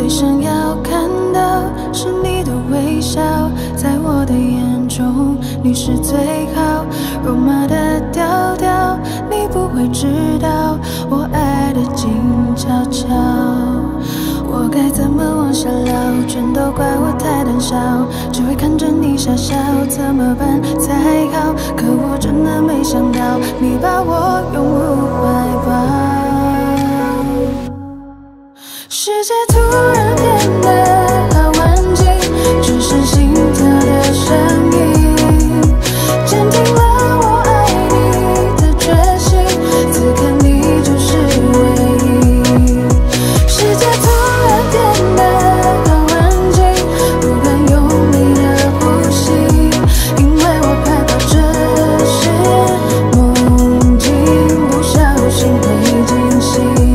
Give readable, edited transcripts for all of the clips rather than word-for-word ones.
想要看到是你的微笑，在我的眼中你是最好。肉麻的调调，你不会知道我爱的静悄悄。我该怎么往下聊？全都怪我太胆小，只会看着你傻笑，怎么办才好？可我真的没想到，你把我拥入怀抱。世界突然变得好安静，只剩心跳的声音，坚定了我爱你的决心。此刻你就是唯一。世界突然变得好安静，不敢用力的呼吸，因为我害怕这是梦境，不小心会惊醒。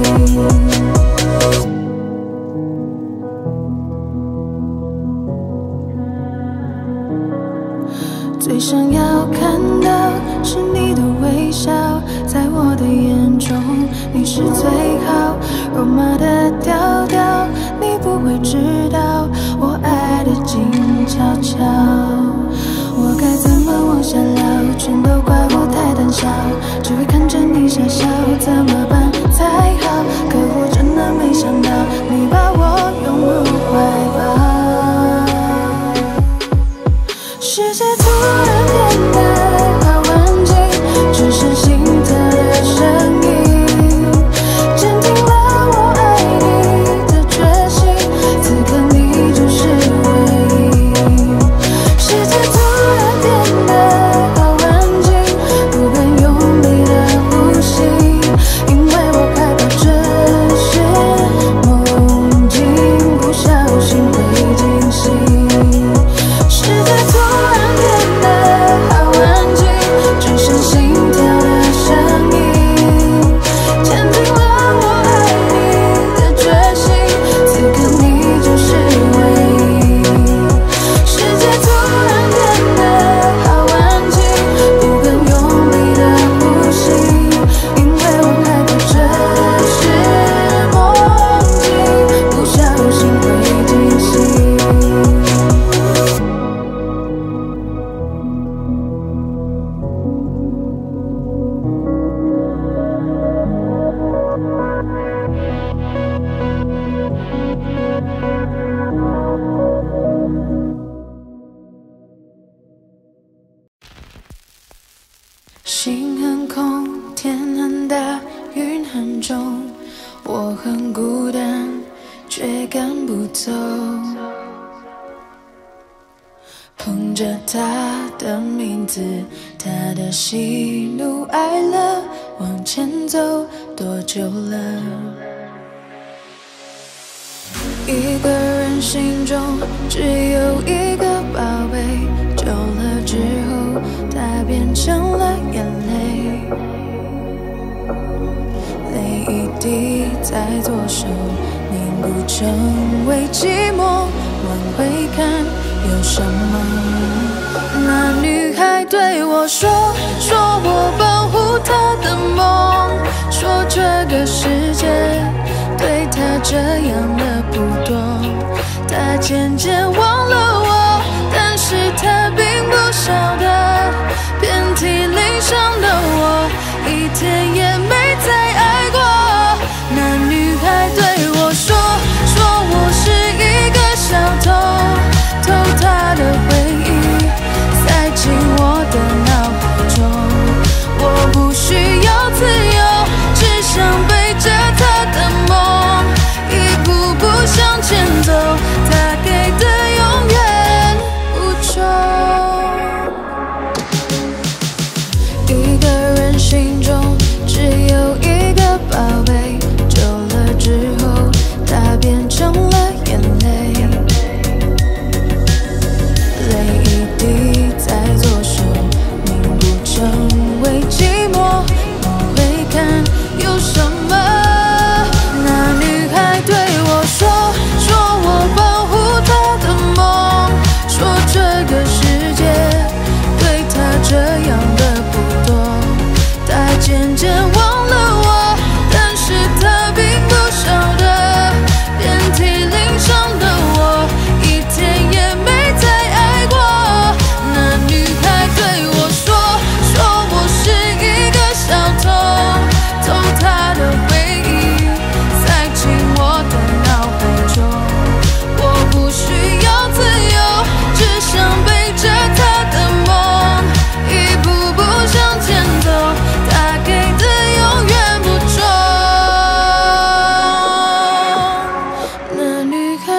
最想要看到是你的微笑，在我的眼中你是最好。肉麻的调调，你不会知道我爱的静悄悄。我该怎么往下聊？全都怪我太胆小，只会看着你傻笑，怎么办才好？可我真的没想到，你把我拥入怀抱。世界突然变得好安静，只剩心跳的声音，坚定了我爱你的决心。此刻你就是唯一。世界突然变得好安静，不敢用力的呼吸，因为我害怕这是梦境，不小心会惊醒。世界突然变得好安静，只剩心跳的声音，坚定了我爱你的决心。此刻你就是唯一。世界突然变得好安静，不敢用力的呼吸，因为我害怕这是梦境，不小心会惊醒。心很空，天很大，云很重，我很孤单，却赶不走。捧着他的名字，他的喜怒哀乐，往前走多久了？一个人心中只有一个宝贝，久了之后，它变成了眼泪，泪一滴在左手凝固成为寂寞，往回看有什么？那女孩对我说，说我保护她的梦，说这个世界对她这样的不多，她渐渐忘了我，但是她并不晓得，遍体鳞伤的我，一天也没再爱过。那女孩对我说，说我是一个小偷，偷她的回忆，塞进我的脑海中。我不需要自由，只想背着她的梦，一步步向前走。她给的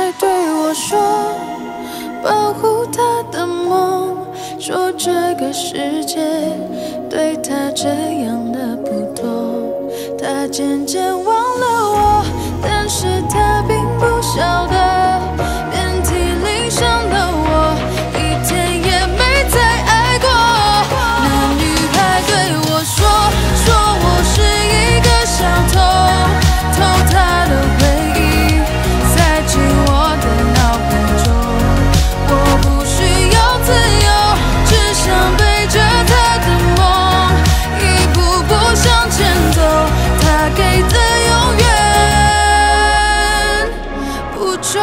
孩对我说，保护他的梦，说这个世界对他这样的不多。他渐渐忘了我，但是他并不晓得，遍体鳞伤的我，一天也没再爱过。那女孩对我说，我是一个小偷，偷她的回忆，塞进我的脑海中。我不需要自由，只想背着她的梦，一步步向前走。她给的永远不重。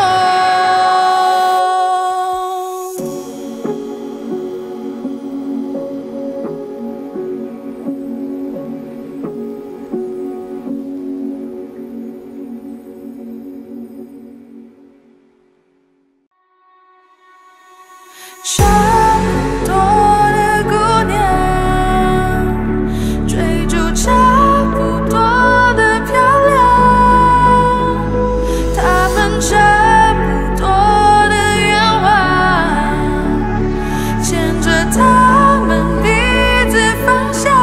差不多的姑娘，追逐差不多的漂亮，她们差不多的愿望，牵着她们彼此方向。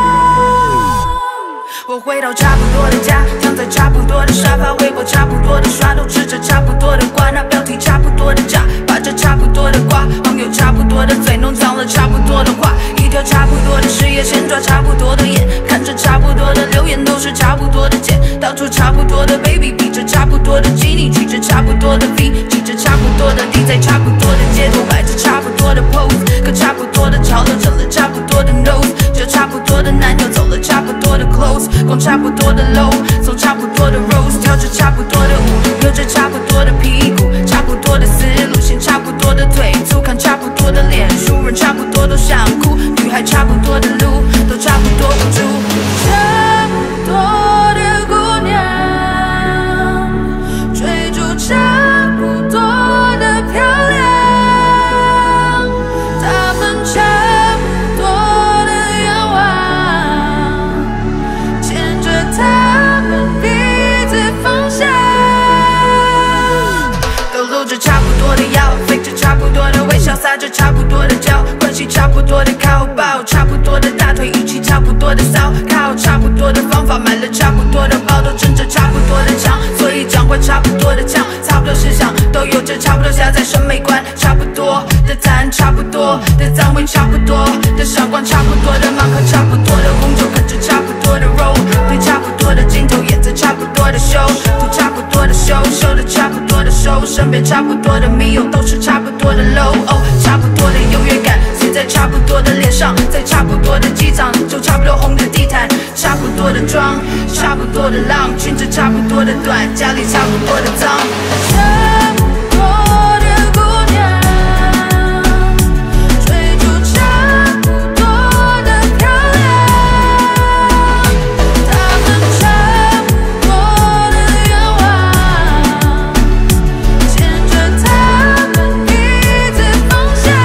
我回到差不多的家，躺在差不多的沙发，微博差不多的刷，都吃着差不多的瓜，那标题差不多的炸，把着差不多的瓜，网友差不多的嘴，弄脏了差不多的话，一条差不多的事业线，抓差不多的眼，看着差不多的留言，都是差不多的钱，到处差不多的 baby， 比着差不多的基尼，举着差不多的 V， 骑着差不多的 D， 在差不多的街头摆着差不多的 pose， 可差不多的潮流成了差不多的 nose， 就差不多的男友走了差不多的 clothes， 逛差不多的 low， 走差不多的 rose， 跳着差不多的舞，扭着差不多的屁股，差不多的思路线，差不多的腿粗，看差不多的脸熟人差不多都想哭，女孩差不多的路，都差不多无助。差不多的姑娘，追逐差不多的漂亮，她们差不多的愿望，牵着她们彼此方向。都露着差不多的腰，飞着差不多的微笑，撒着差不多的娇，关系差不多的靠抱，差不多的大腿，语气差不多的骚，靠差不多的方法，买了差不多的包，都争着差不多的强，所以讲话差不多的呛，差不多思想都有着差不多狭窄审美观，差不多的赞，差不多的脏味，差不多的傻瓜，差不多的忙，喝差不多的红酒，啃着差不多的肉，对差不多的镜头，演着差不多的秀，涂差不多的秀，秀的差不多的手，身边差不多的密友，都是差不多的 low， 哦，差不多的优越感，写在差不多的脸上，在差不多的机场，就差不多红的地毯，差不多的妆，差不多的浪，裙子差不多的短，家里差不多的脏。差不多的姑娘，追逐差不多的漂亮，她们差不多的愿望，牵着她们彼此方向。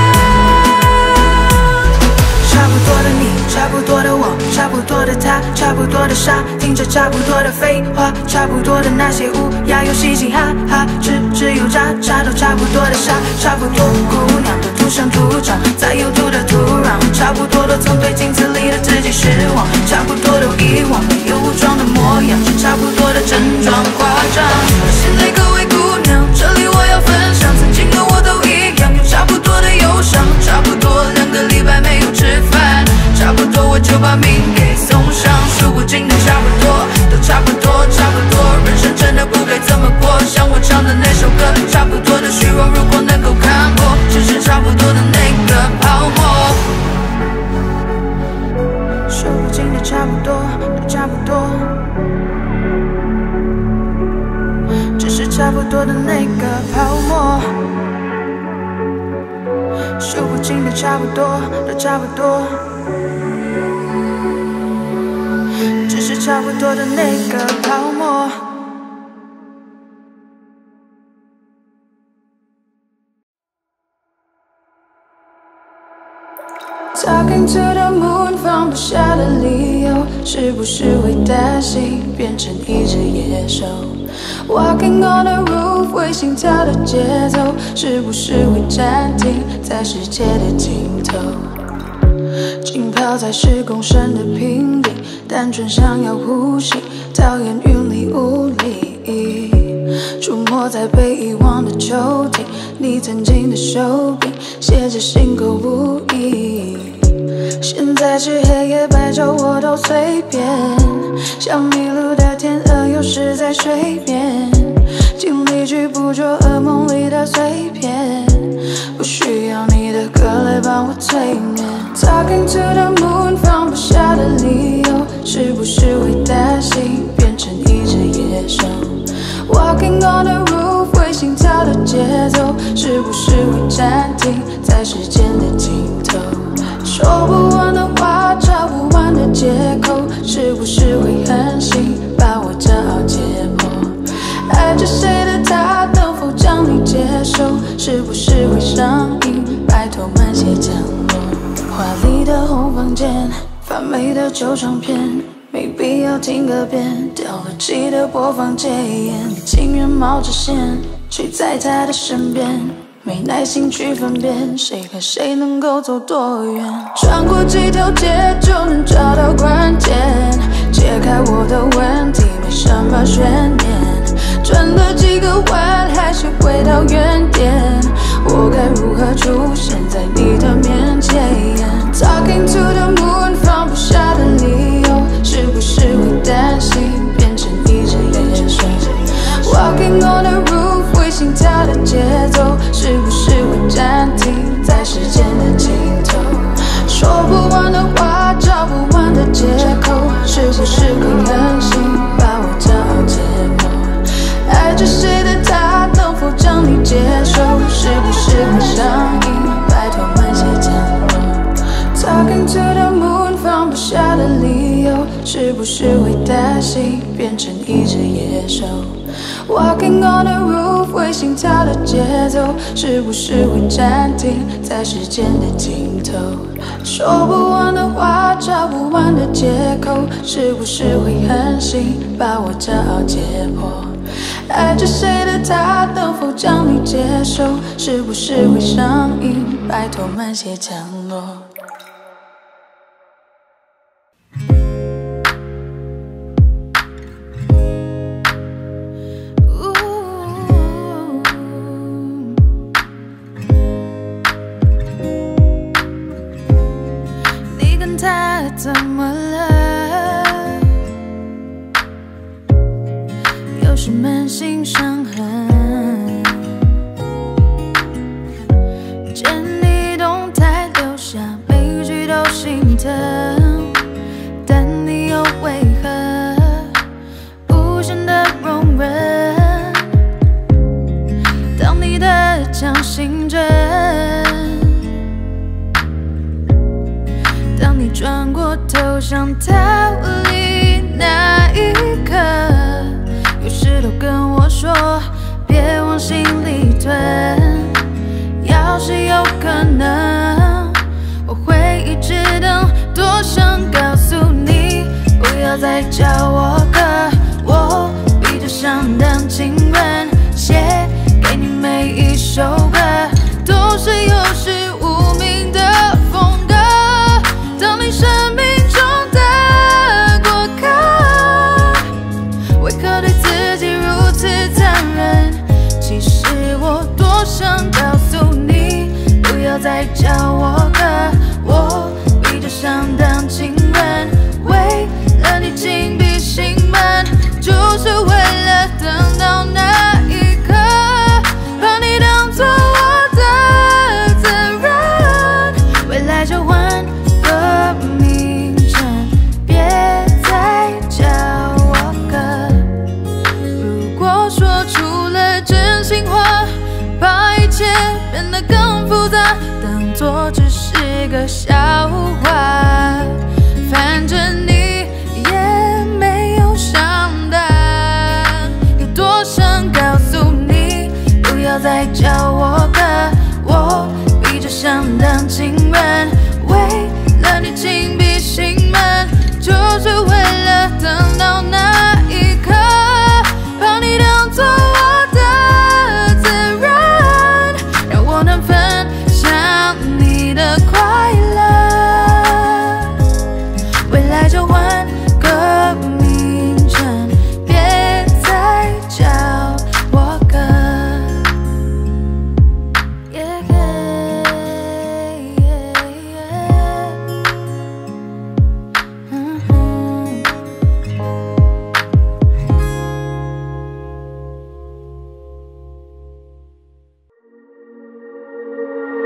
差不多的你，差不多的我，差不多的他，差不多的傻，听着差不多的废话，差不多的那些乌鸦又嘻嘻哈哈，只有渣渣都差不多的傻，差不多姑娘都土生土长，在有土的土壤，差不多都曾对镜子里的自己失望，差不多都遗忘没有武装的模样，是差不多的整装夸张。现在各位姑娘，这里我要分享，曾经的我都一样，有差不多的忧伤，差不多2个礼拜没有吃饭，差不多我就把命给送上，数不尽的差不多，都差不多，差不多，人生真的不该这么过，像我唱的那首歌，差不多的虚荣，如果能够看破，只是差不多的那个泡沫，数不尽的差不多，都差不多，只是差不多的那个泡沫，数不尽的差不多，都差不多，只是差不多的那个泡沫。Talking to the moon， 放不下的理由，是不是会担心变成一只野兽？ Walking on the roof， 为心跳的节奏，是不是会暂停在世界的尽头？浸泡在10公升的瓶底，单纯想要呼吸，讨厌云里雾里。出没在被遗忘的抽屉，你曾经的手笔，写着心口不一。现在是黑夜白昼我都随便，像迷路的天鹅，有时在水边，尽力去捕捉噩梦里的碎片，不需要你的歌来帮我催眠。Talking to the moon， 放不下的理由，是不是会担心变成一只野兽？ Walking on the roof， 为心跳的节奏，是不是会暂停在时间的尽头？说不完的话，找不完的借口，是不是会狠心把我骄傲解剖？爱着谁的他，能否将你接受？是不是会上瘾？拜托慢些降落。华丽的红房间，发霉的旧唱片。 没必要听个遍，掉了漆的播放戒烟，情愿冒着险睡在他的身边，没耐心去分辨谁和谁能够走多远。穿过几条街就能找到关键，解开我的问题没什么悬念，转了几个弯还是回到原点，我该如何出现在你的面前 ？Talking to the moon， 放不下的理由。 是不是会担心变成一只野兽 ？Walking on the roof， 为心跳的节奏，是不是会暂停在时间的尽头？说不完的话，找不完的借口，是不是会狠心把我骄傲解剖？爱着谁的他，能否将你接受？是不是会上瘾？拜托慢些降落。Talking to the moon， 放不下的理由。 是不是会担心变成一只野兽 ？Walking on the roof， 为心跳的节奏，是不是会暂停在时间的尽头？说不完的话，找不完的借口，是不是会狠心把我骄傲解剖？爱着谁的他，能否将你接受？是不是会上瘾？拜托慢些降落。 怎么了？有时满心伤痕，见你动态留下每句都心疼，但你又为何无限的容忍？当你的强心针。 当你转过头想逃离那一刻，有时都跟我说别往心里吞。要是有可能，我会一直等。多想告诉你，不要再叫我哥，我比着上当情人，写给你每一首歌，都是有始无明的风格。 当你生命中的过客，为何对自己如此残忍？其实我多想告诉你，不要再叫我哥，我比着上当情人，为了你紧闭心门，就是为了等到那一刻，把你当作我的责任，未来就换。 名称，别再叫我哥。如果说出了真心话，把一切变得更复杂，当作只是个笑话。反正你也没有上当，有多想告诉你，不要再叫我哥，我比着上当情人，为。 你紧闭心门，就是为了等到那一刻，把你当。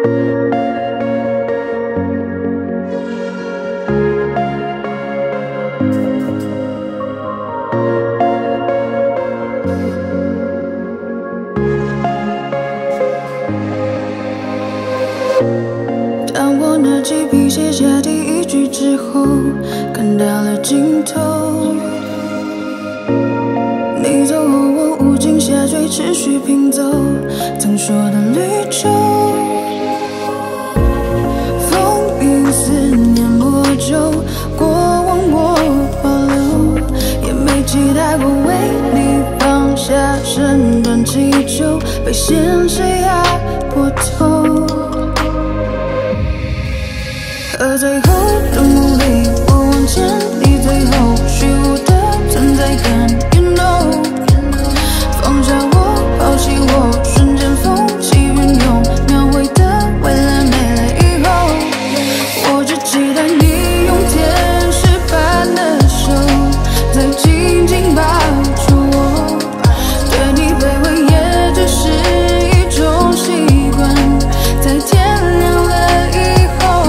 当我拿起笔写下第一句之后，看到了尽头。你走后，我无尽下坠，持续拼走曾说的旅程。风雨思念魔咒，过往我保留，也没期待过为你放下身段祈求，被现实压过头。而最后的努力，我往前，你最后虚无的存在感 ，You know， 放下我，抛弃我，瞬间风起云涌，描绘的未来没了以后，我只期待你用天使般的手，再紧紧抱住我，对你卑微也只是一种习惯，在天亮了以后。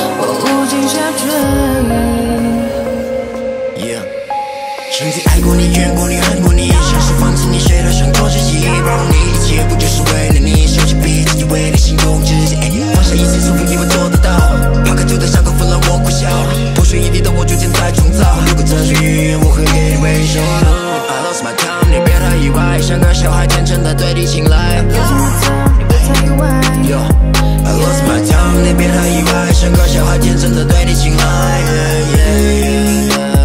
曾经爱过你，怨过你，恨过你，像是放弃你，谁都想做自己，包容你，一切不就是为了你？收起笔，自己为你心动，直接放下一切束缚，以为做得到。抛开旧的伤口，分了我苦笑，破碎一地的我逐渐在重造。如果这是预言，我会给你微笑。I lost my time， 你别太意外，像个小孩天真的对你青睐。I lost my time， 你别太意外，像个小孩天真的对你青睐。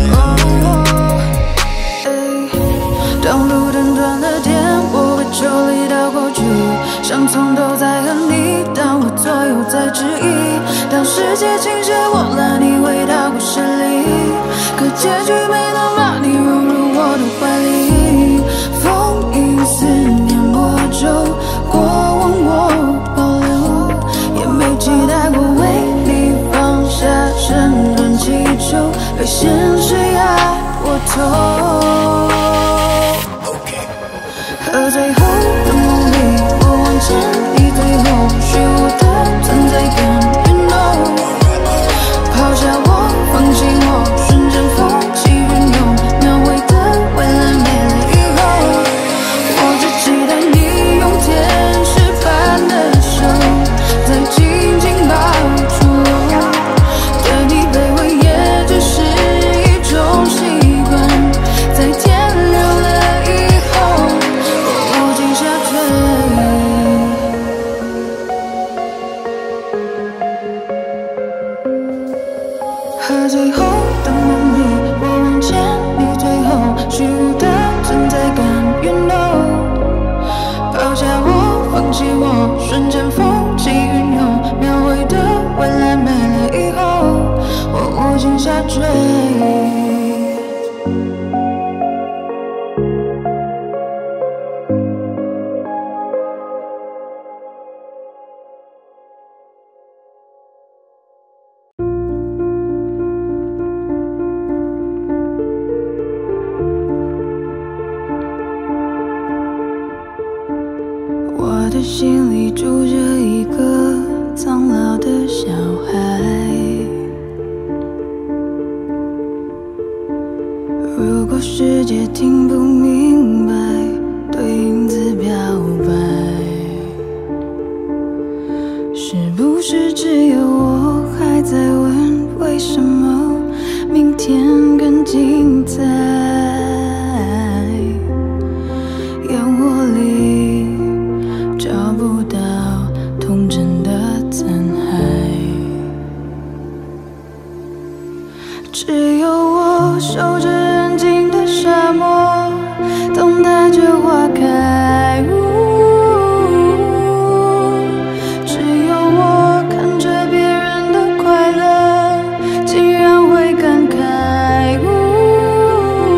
当路灯断了电，我被抽离到过去，像从头在和你，当我左右在质疑，当世界倾斜，我拉你回到故事里，可结局没能把你融入我的怀里。风雨思念魔咒，过往我保留，也没期待过为你放下身段祈求，被现实压过头。而最后的努力，我往前，你最后虚无的存在感 ，You know， 抛下我，放弃我，瞬间风起云涌，描绘的未来没了以后，我只期待你用天使般的手，再紧紧抱住我，对你卑微也只是一种习惯，在天亮了以后。和最后的努力，我往前，你最后虚无的存在感 ，You know， 抛下我，放弃我，瞬间风起云涌，描绘的未来没了以后，我无尽下坠。我的心里住着一个苍老的小孩，如果世界听不明白，对影子表白，是不是只有我还在问，为什么明天更精彩？烟火里找不到童真的残骸，只有我守着安静的沙漠，等待着花开。只有我看着别人的快乐，竟然会感慨。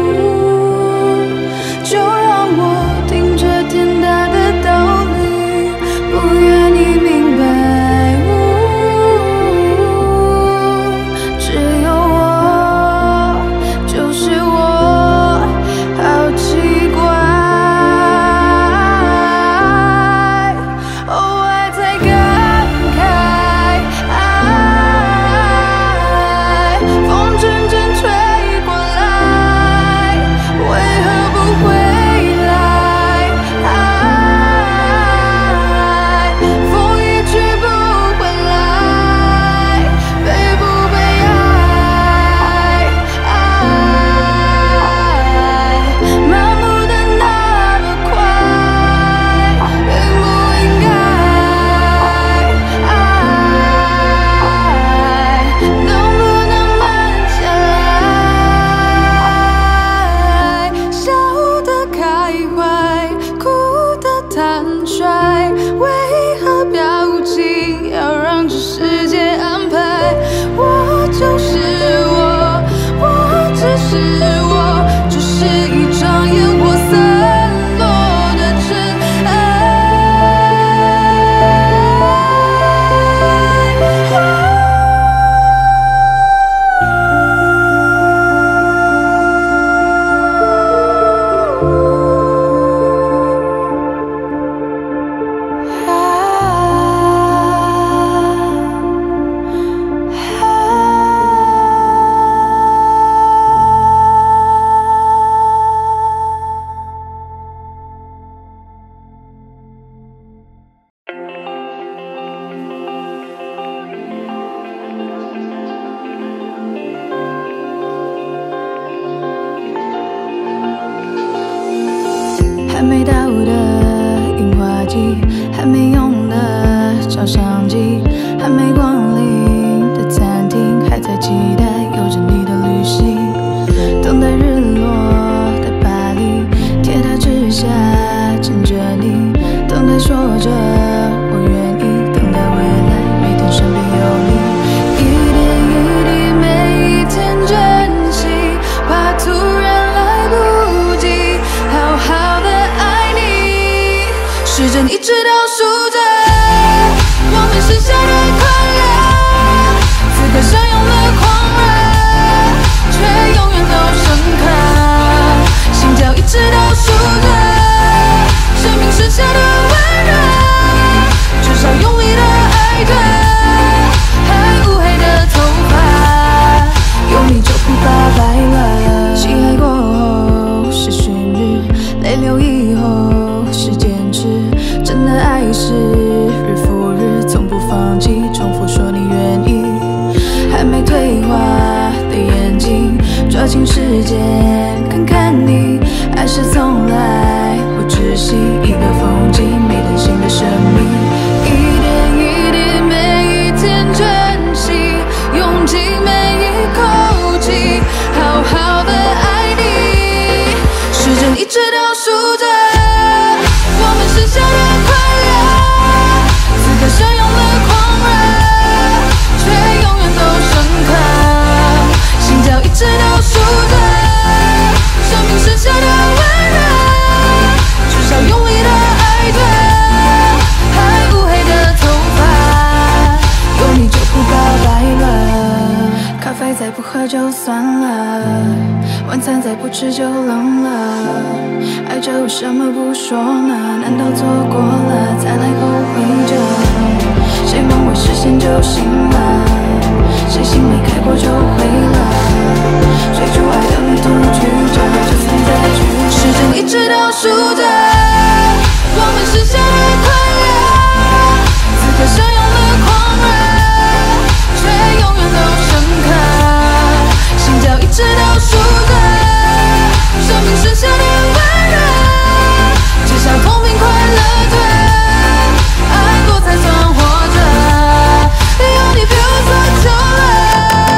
还没用的照相机，还没光临的餐厅，还在期待有着你的旅行，等待日落的巴黎，铁塔之下牵着你，等待说着我愿意，等待未来每天身边有你，一点一滴每一天珍惜，怕突然来不及好好的爱你，时针一直倒数着我们剩下的快乐，此刻相拥的狂热，却永远都深刻，心跳一直倒数着生命剩下的温热，至少用力的爱着，还乌黑的头发，有你就不怕白了。喜爱过后是寻日，泪流以后是坚持，真的爱是日复日，从不放弃，重复说你愿意，还没退化的眼睛，抓紧时间看看你，爱是从来不窒息，一个风景没担心的生命，一点一滴每一天珍惜，用尽每一口气好好的爱你，时针一直倒数着我们剩下的快乐，此刻相拥的狂热，却永远都深刻，心跳一直倒数着生命剩下的温热，至少用力的爱着，还乌黑的头发，有你就不怕白了，咖啡再不喝就算了，晚餐再不吃就冷了，爱着为什么不说呢？难道错过了才来后悔着？谁梦未实现就醒了？谁心没开过就毁了？追逐爱的路途曲折，就算再曲折，时针一直倒数着我们剩下的快乐，此刻相拥的狂热，却永远都深刻，心跳一直倒数着生命剩下的温热，至少痛并快乐着，爱过才算活着，有你别无所求了，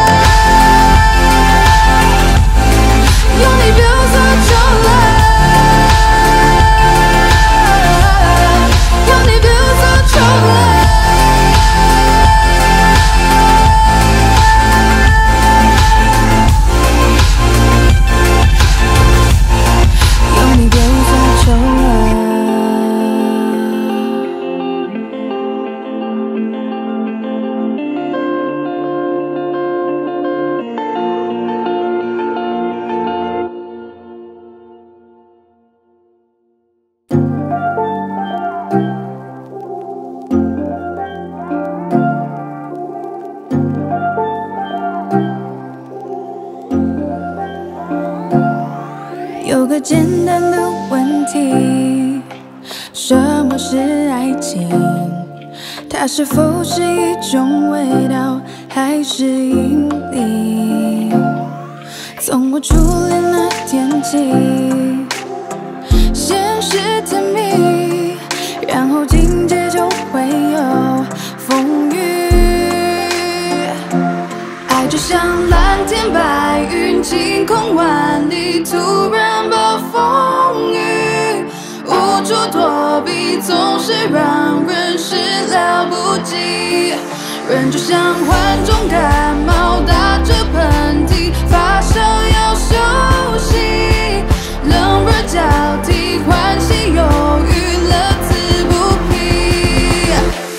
有你别无所求了，有你别无所求了。有个简单的问题，什么是爱情？它是否是一种味道，还是引力？从我初恋那天起，先是甜蜜，然后紧接就会有风雨。爱就像蓝天白云，晴空万里，突然暴风雨，无处躲避，总是让人始料不及。人就像患重感冒，打着喷嚏，发烧要休息，冷热交替，欢喜忧郁，乐此不疲。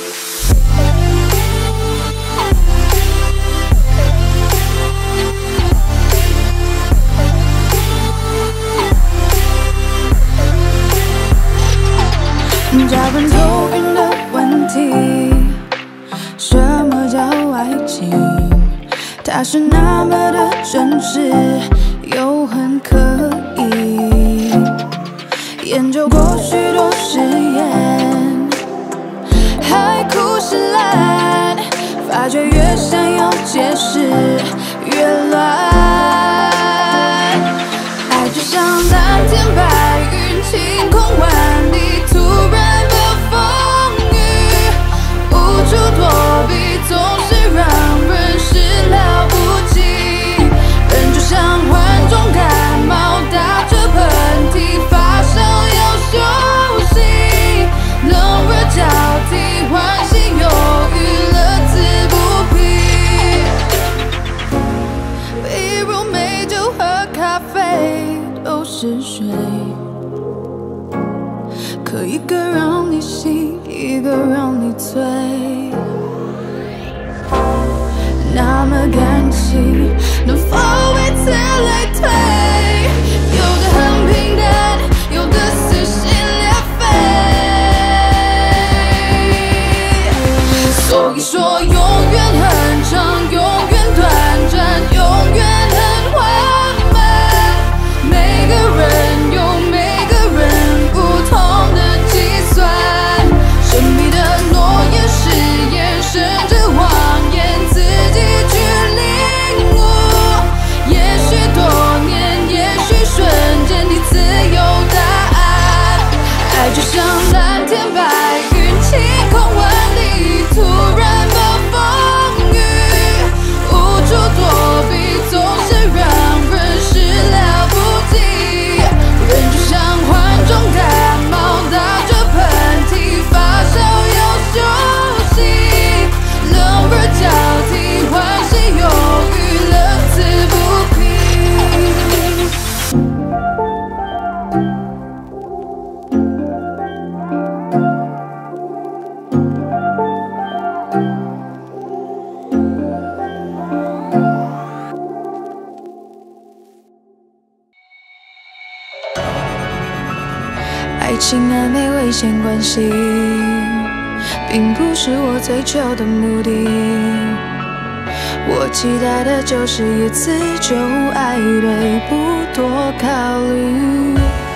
找本头晕的问题，什么叫爱情？它是那么的真实，又很刻意。研究过许多实验，海枯石烂，发觉越想要解释越乱。爱就像蓝天白云，晴空万里，突然暴风能否为此类推？有的很平淡，有的撕心裂肺。所以说，永远很长，永远短暂，永远很完美。每个人有每个人不同的计算，神秘的诺言、誓言，甚至谎言，自己去领悟。也许多年，也许瞬间，你自有答案。爱就像蓝天白云，晴空万里，突然暴风雨，无处躲避，总是让人始料不及。人就像患重感冒，打着喷嚏，发烧又休息，冷热交替，欢喜忧郁，乐此不疲。爱情暧昧危险关系，并不是我追求的目的。我期待的就是一次就爱对，不多考虑。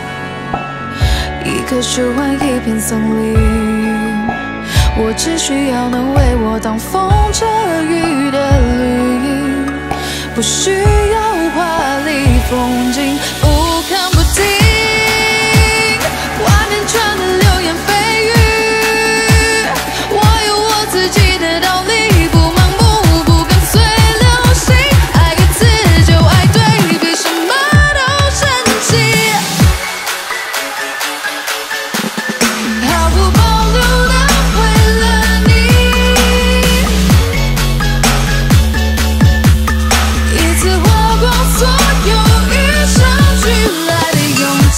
一棵树换一片松林，我只需要能为我挡风遮雨的绿荫，不需要华丽风景，不看不听。外面传的流言蜚语，我有我自己的道理，不盲目，不跟随流行。爱一次就爱对，比什么都神奇。毫不保留的为了你，一次花光所有与生俱来的勇气。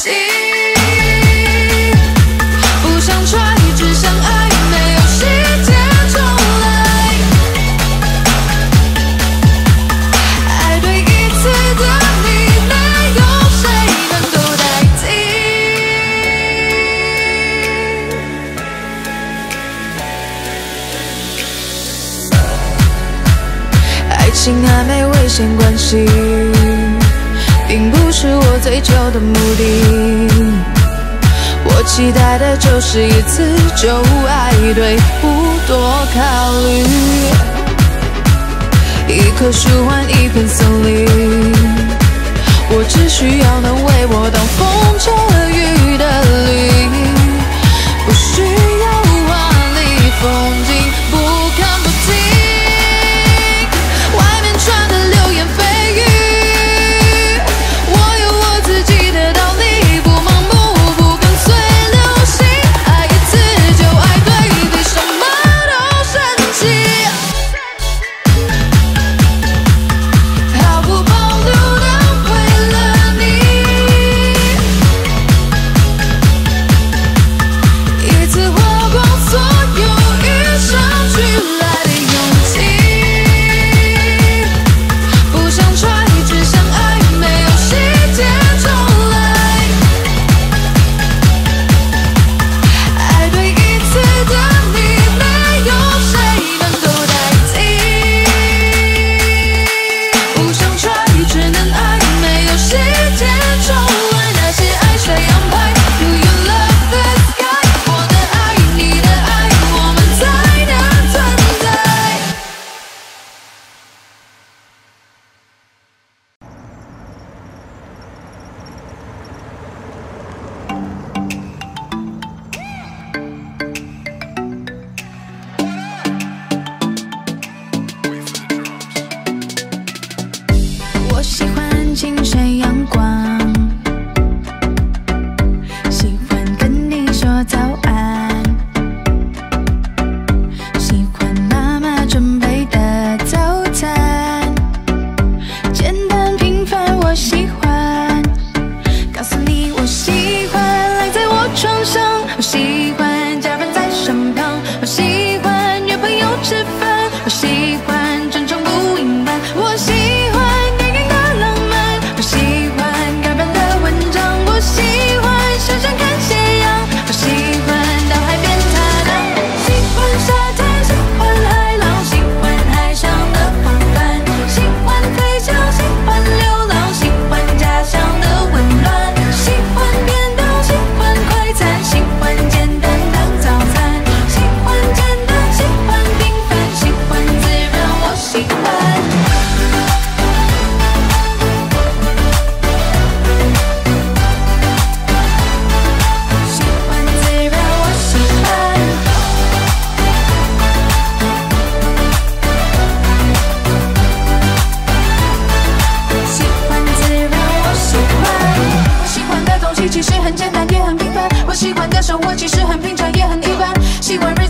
爱情暧昧危险关系，并不是我追求的目的。我期待的就是一次就爱对，不多考虑。一棵树换一片松林，我只需要能为我挡风遮雨的绿荫，不需要华丽风景，不看不听。外面传的流言蜚语，我有我自己的道理，不盲目，不跟随流行。爱一次就爱对，比什么都神奇。毫不保留的为了你，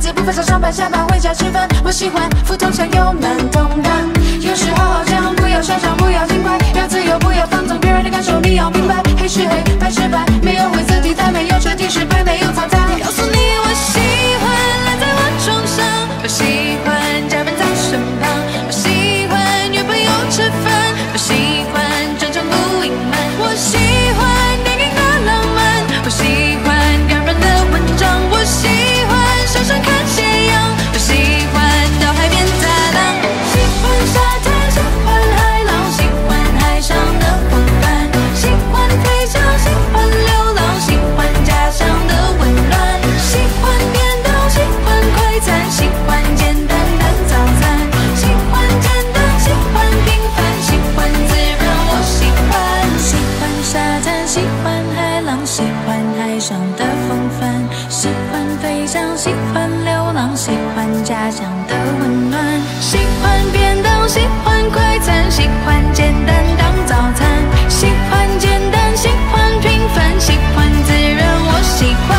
子不分上上班下班回家吃饭。我喜欢福同享又难同当，有时好好讲，不要嚣张，不要轻快，要自由，不要放纵别人的感受，你要明白，黑是黑，白是白，没有灰色地带，没有彻底失败，没有淘汰。告诉你，我喜欢赖在我床上，我喜欢加班在身旁，我喜欢约朋友吃饭，我喜欢争吵不隐瞒，我喜欢电影的浪漫，我喜欢感人的文章，我喜欢山上看斜阳，我喜欢到海边踏浪，喜欢沙滩，喜欢海浪，喜欢海上的风帆，喜欢飞翔，喜欢流浪，喜欢家乡的温暖，喜欢变动，喜欢快餐，喜欢简单的早餐，喜欢简单，喜欢平凡，喜欢自然，我喜欢。喜欢沙滩，喜欢海浪，喜欢海上的风帆，喜欢飞翔，喜欢流浪，喜欢家乡的温暖，喜欢变动，喜欢快餐，喜欢简单当早餐，喜欢简单，喜欢平凡，喜欢自然，我喜欢。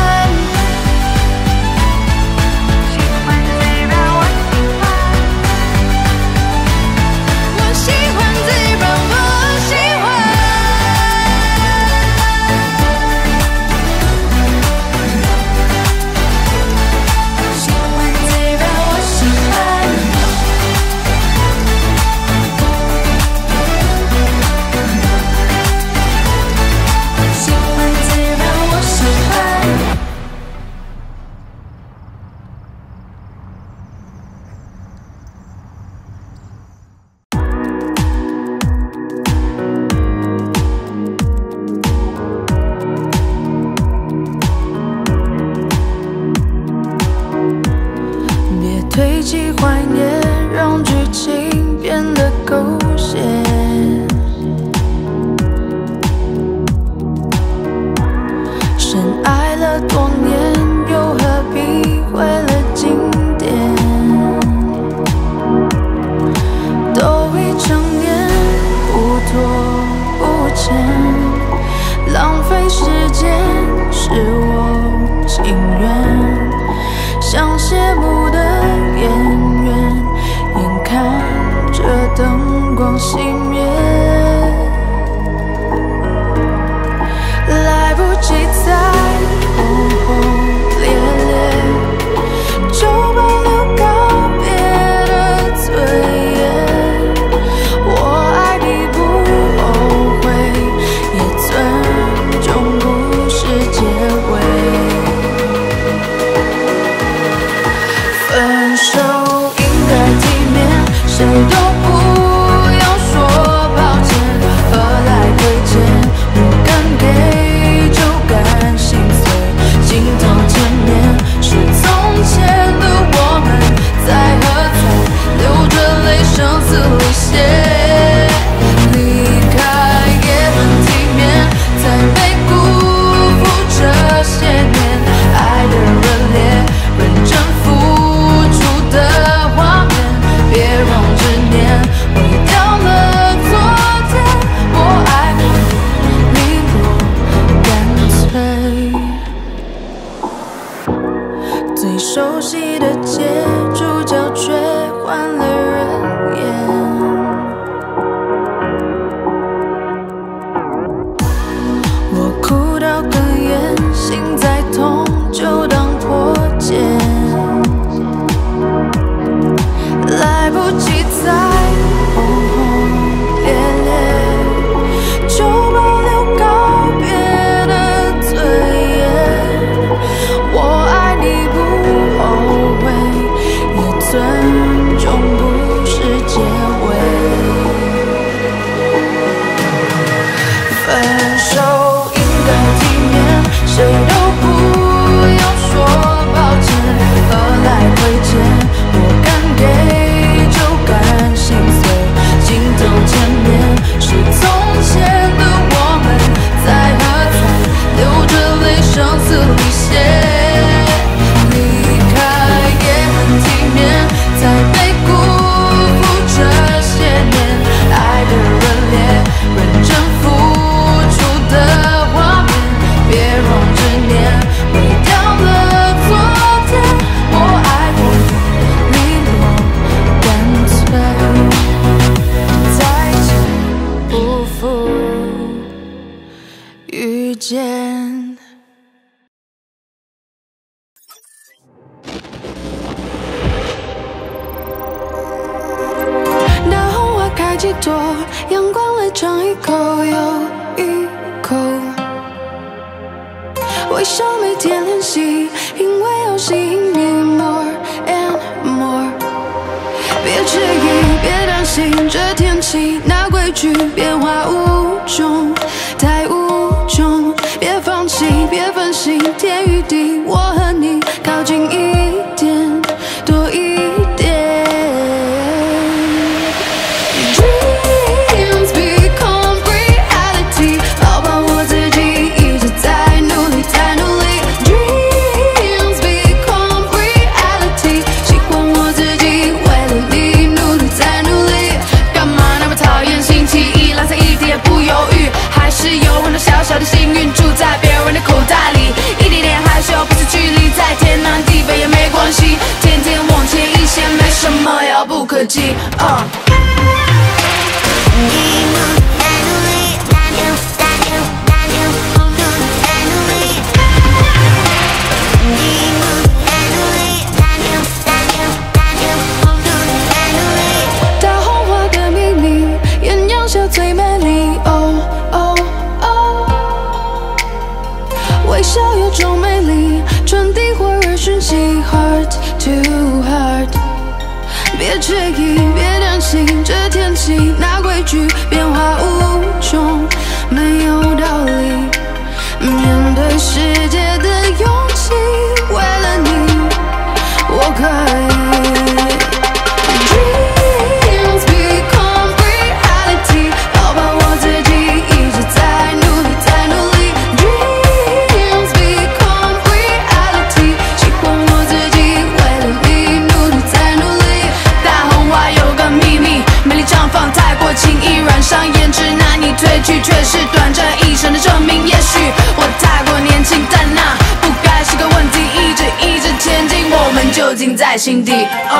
喜欢自然，我喜欢。我喜欢自然，我喜欢。喜欢自然，我喜欢。喜欢自然，我喜欢。别推弃怀念，让剧情变得狗血。深爱了多年，又何必毁了经典？都已成年，不拖不欠，浪费时间是我情愿。像谢幕的演员，眼看着灯光熄灭，来不及再轰轰烈烈，就保留告别的尊严。我爱你不后悔，也尊重故事结尾。分手应该体面，谁都不要说抱歉，何来亏欠？不敢给就敢心碎，心痛前面是从前的我们，在喝彩，流着泪，声嘶力竭。离开也很体面，才没辜负这些年爱的热烈，认真付出的画面，别让执念毁掉了昨天。我爱你利落干脆，最熟悉的街，主角却换了人演。我哭到哽咽，心再痛就当破茧，来不及再轰轰烈烈，就保留告别的尊严。我爱你不后悔，也尊重不多，阳光来尝一口又一口。微笑每天练习，因为要吸引你 more and more。别迟疑，别担心，这天气那规矩变化无穷，太无穷。别放弃，别分心，天与地，我和你靠近一点，多一点。Dreams become reality， 抱抱我自己，一直在努力，在努力。Dreams become reality， 喜欢我自己，为了你努力，在努力。干嘛那么讨厌星期一？蓝色一点也不犹豫，还是有很多小小的幸运住在别人的口袋里，一点点害羞，不是距离，在天南地北也没关系，天天往前一些，没什么遥不可及。大红花的秘密，艳阳下最美丽。微笑有种魅力，传递火热讯息 ，heart to heart。别迟疑，别担心，这天气那规矩变化无穷，没有道理。面对世界的勇气，为了你，我可以。Dreams become reality， 抱抱我自己，一直在努力，在努力。Dreams become reality， 喜欢我自己，为了你努力，在努力。大红花有个秘密，美丽绽放太过轻易，染上胭脂难以褪去，却是短暂一生的证明。也许我太过年轻，但那不该是个问题。一直前进，我们究竟在心底。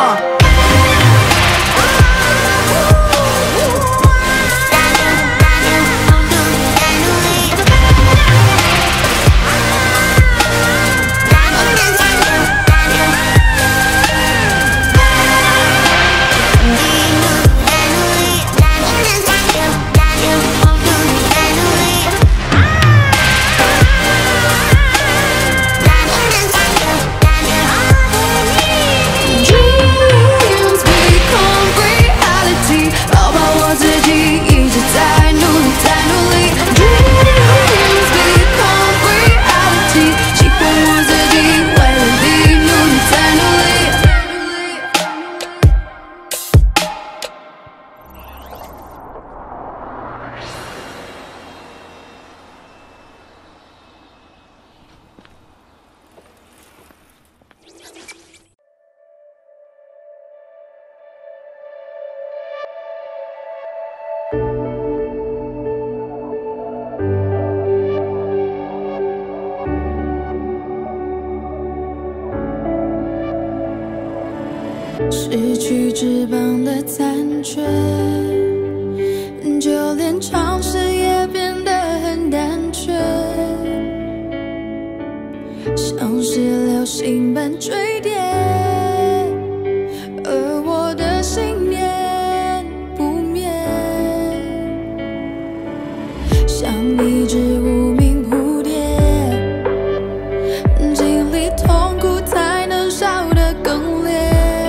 失去翅膀的残缺，就连尝试也变得很单纯，像是流星般坠跌，而我的信念不灭，像一只无名蝴蝶，经历痛苦才能笑得更烈。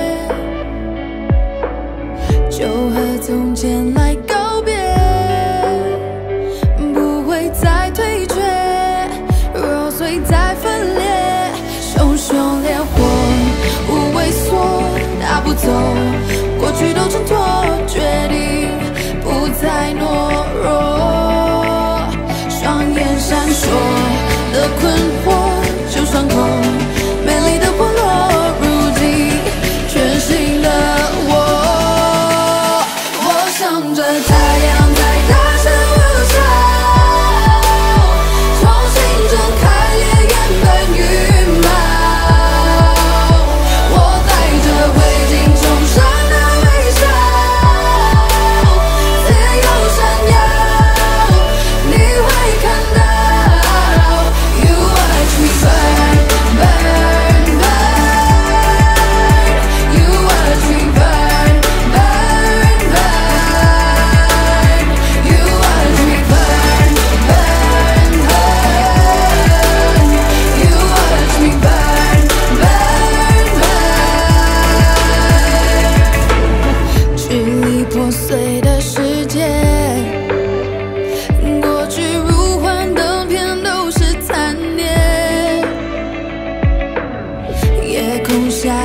就和从前来告别，不会再退却，揉碎再分裂，熊熊烈火无畏缩，大步走，过去都挣脱，决定不再懦弱，双眼闪烁的困惑，就伤口美丽的破落，如今全新的我。向着太阳在大声呼啸，重新睁开烈焰般羽毛，我带着未经重伤的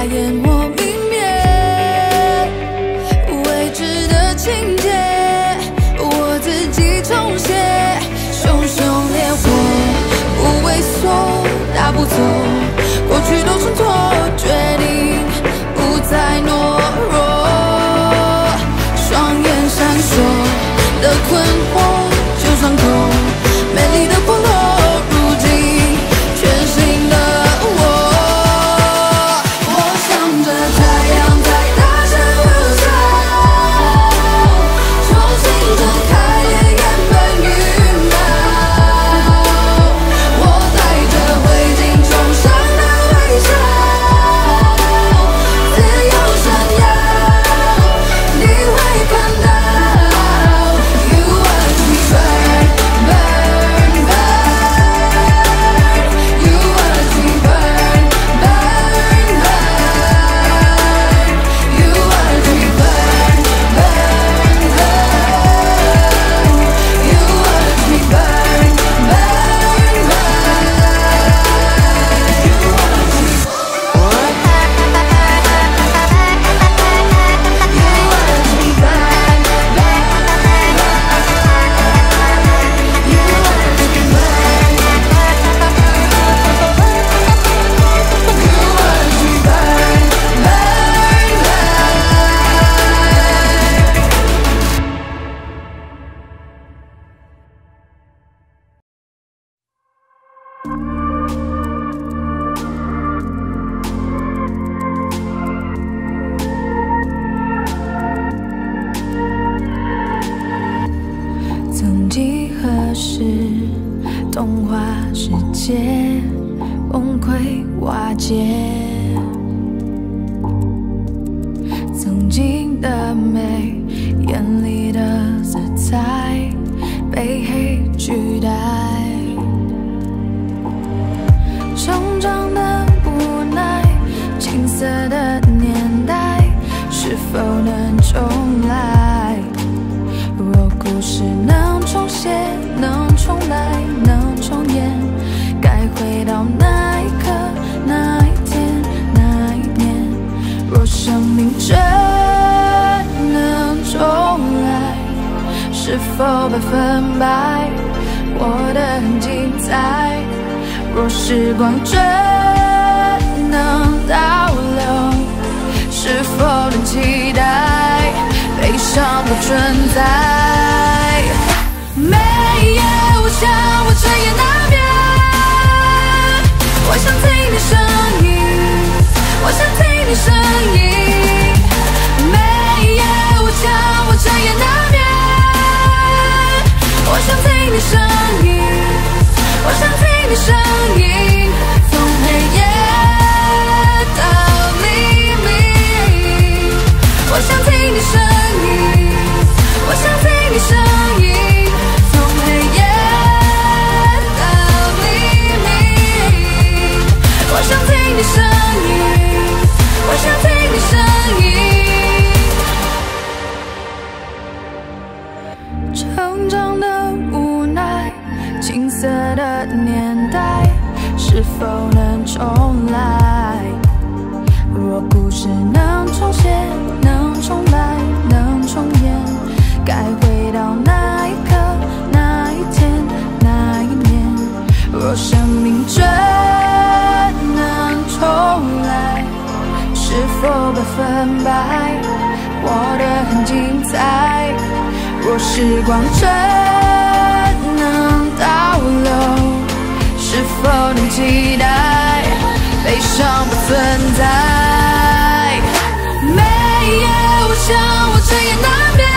在淹没泯灭，未知的情节，我自己重写。熊熊烈火，不畏缩，大步走，过去都挣脱，决定不再懦弱。双眼闪烁的困惑，就算够美丽的破落，如今全新的我。我向着太阳在大声呼啸，重新睁开烈焰般羽毛。我带着灰烬重生的微笑，自由闪耀，你会看到。You watch me burn, burn, burn. You watch me burn, burn, burn. You watch me burn, burn, burn. You watch me burn, burn,曾几何时，童话世界崩溃瓦解，曾经的美，眼里的色彩被黑取代，成长的无奈，青涩的年代，是否能重来？若故事能重写，能重来，能重演，该回到那一刻，那一天，那一年。若生命真能重来，是否百分百活得很精彩？若时光真能倒流，是否能期待悲伤不存在？每夜我想，我彻夜难眠，我想听你声音，我想听你声音。每夜我想，我彻夜难眠，我想听你声音，我想听你声音。从黑夜到黎明，我想听你声音，我想听你声音。从黑夜到黎明，我想听你声音，我想听你声音。成长的无奈，青涩的年代，是否能重来？若故事能重写，能重来，能重演，该回到那一刻，那一天，那一年。若生命真能重来，是否百分百活得很精彩？若时光真能倒流，是否能期待悲伤不存在？每夜我想，我彻夜难眠，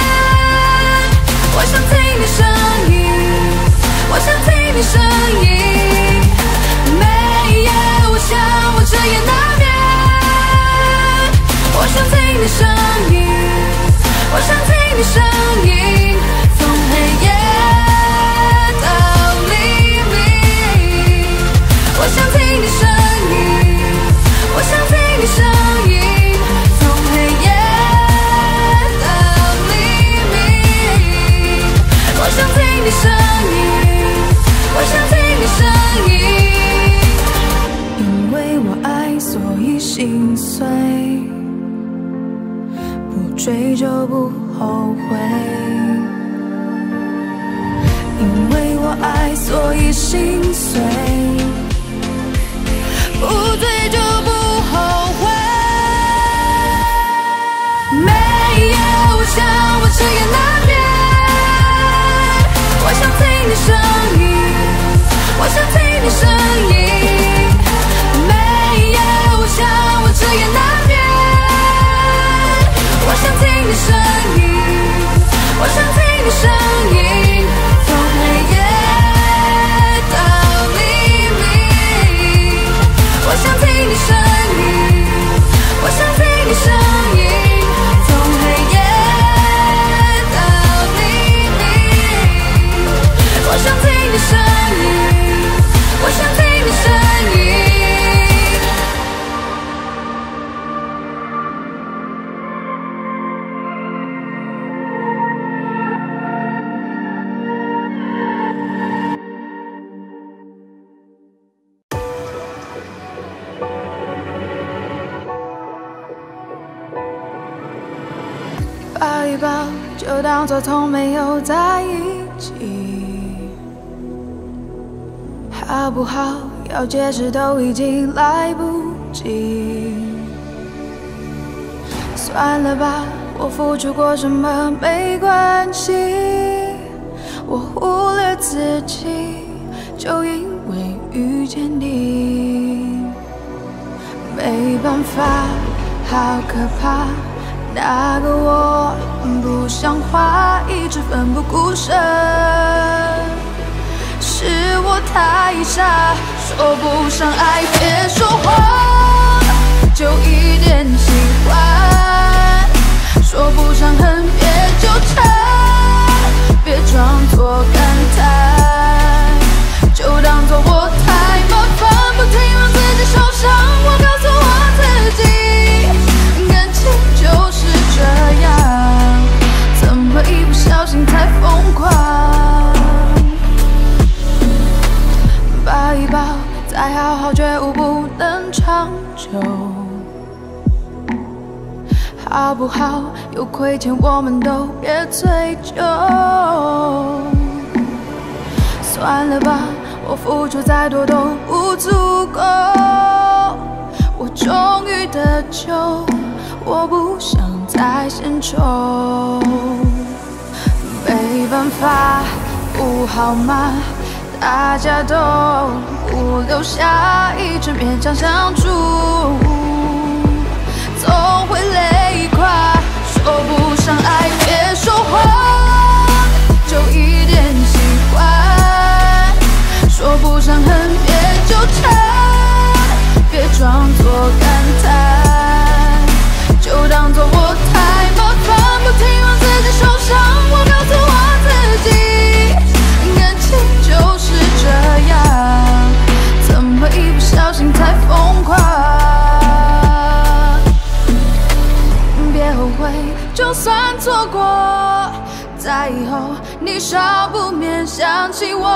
我想听你声音，我想听你声音。每夜我想，我彻夜难眠，我想听你声音，我想听你声音。从黑夜到黎明，我想听你声音，我想听你声心碎，不追究不后悔，因为我爱所以心碎，不追究不后悔。每夜我想我彻夜难眠，我想听你声音，我想听你声音。每夜我想我彻夜难眠，我想听你声音，我想听你声音，从黑夜到黎明。我想听你声音，我想听你声音，从黑夜到黎明。我想听你声音，我想听你声音。抱一抱，就当作从没有在一起，好不好？要解释都已经来不及。算了吧，我付出过什么没关系，我忽略自己，就因为遇见你。没办法，好可怕。那个我不像话，一直奋不顾身，是我太傻，说不上爱别说谎，就一点喜欢，说不上恨别纠缠，别装作感叹，就当作我太麻烦，不停让自己受伤，我告诉我自己，感情就是这样，怎么一不小心太疯狂？抱一抱，再好好觉悟不能长久，好不好？有亏欠我们都别追究。算了吧，我付出再多都不足够，我终于得救，我不想再献丑。没办法，不好吗？大家都不留下，一直勉强相处，总会累垮。说不上爱别说谎，就一点喜欢，说不上恨别纠缠，别装作感叹，就当作我太麻烦，不停让自己受伤，我告诉我自己，感情就是这样，怎么一不小心太疯狂？别后悔，就算错过，在以后你少不免想起我，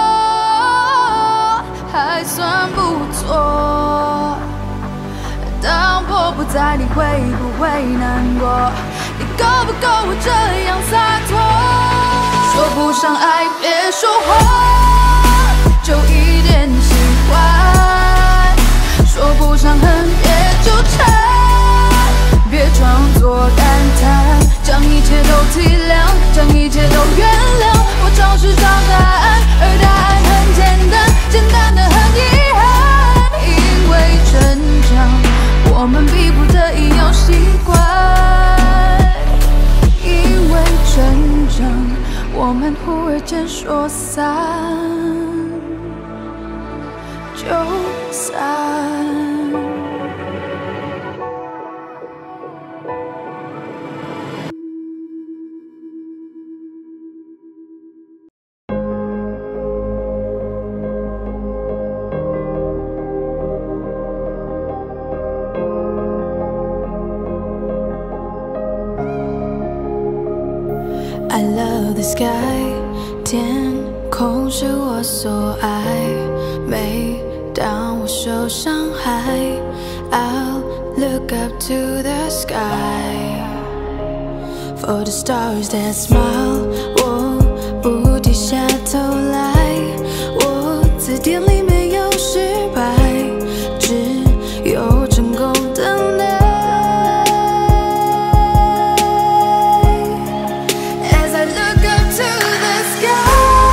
还算不错。当我不在，你会不会难过？你够不够我这样洒脱？说不上爱别说谎，就一点喜欢，说不上恨别纠缠，别装作感叹，将一切都体谅，将一切都原谅。我总是找答案，而答案很简单，简单的很遗憾。因为成长，我们逼不得已要习惯。因为成长，我们忽而间说散就散。I love the sky， 天空是我所爱。每当我受伤害 ，I'll look up to the sky for the stars that smile。我不低下头来，我字典里没有失败，只有成功等待。As I look up to the sky。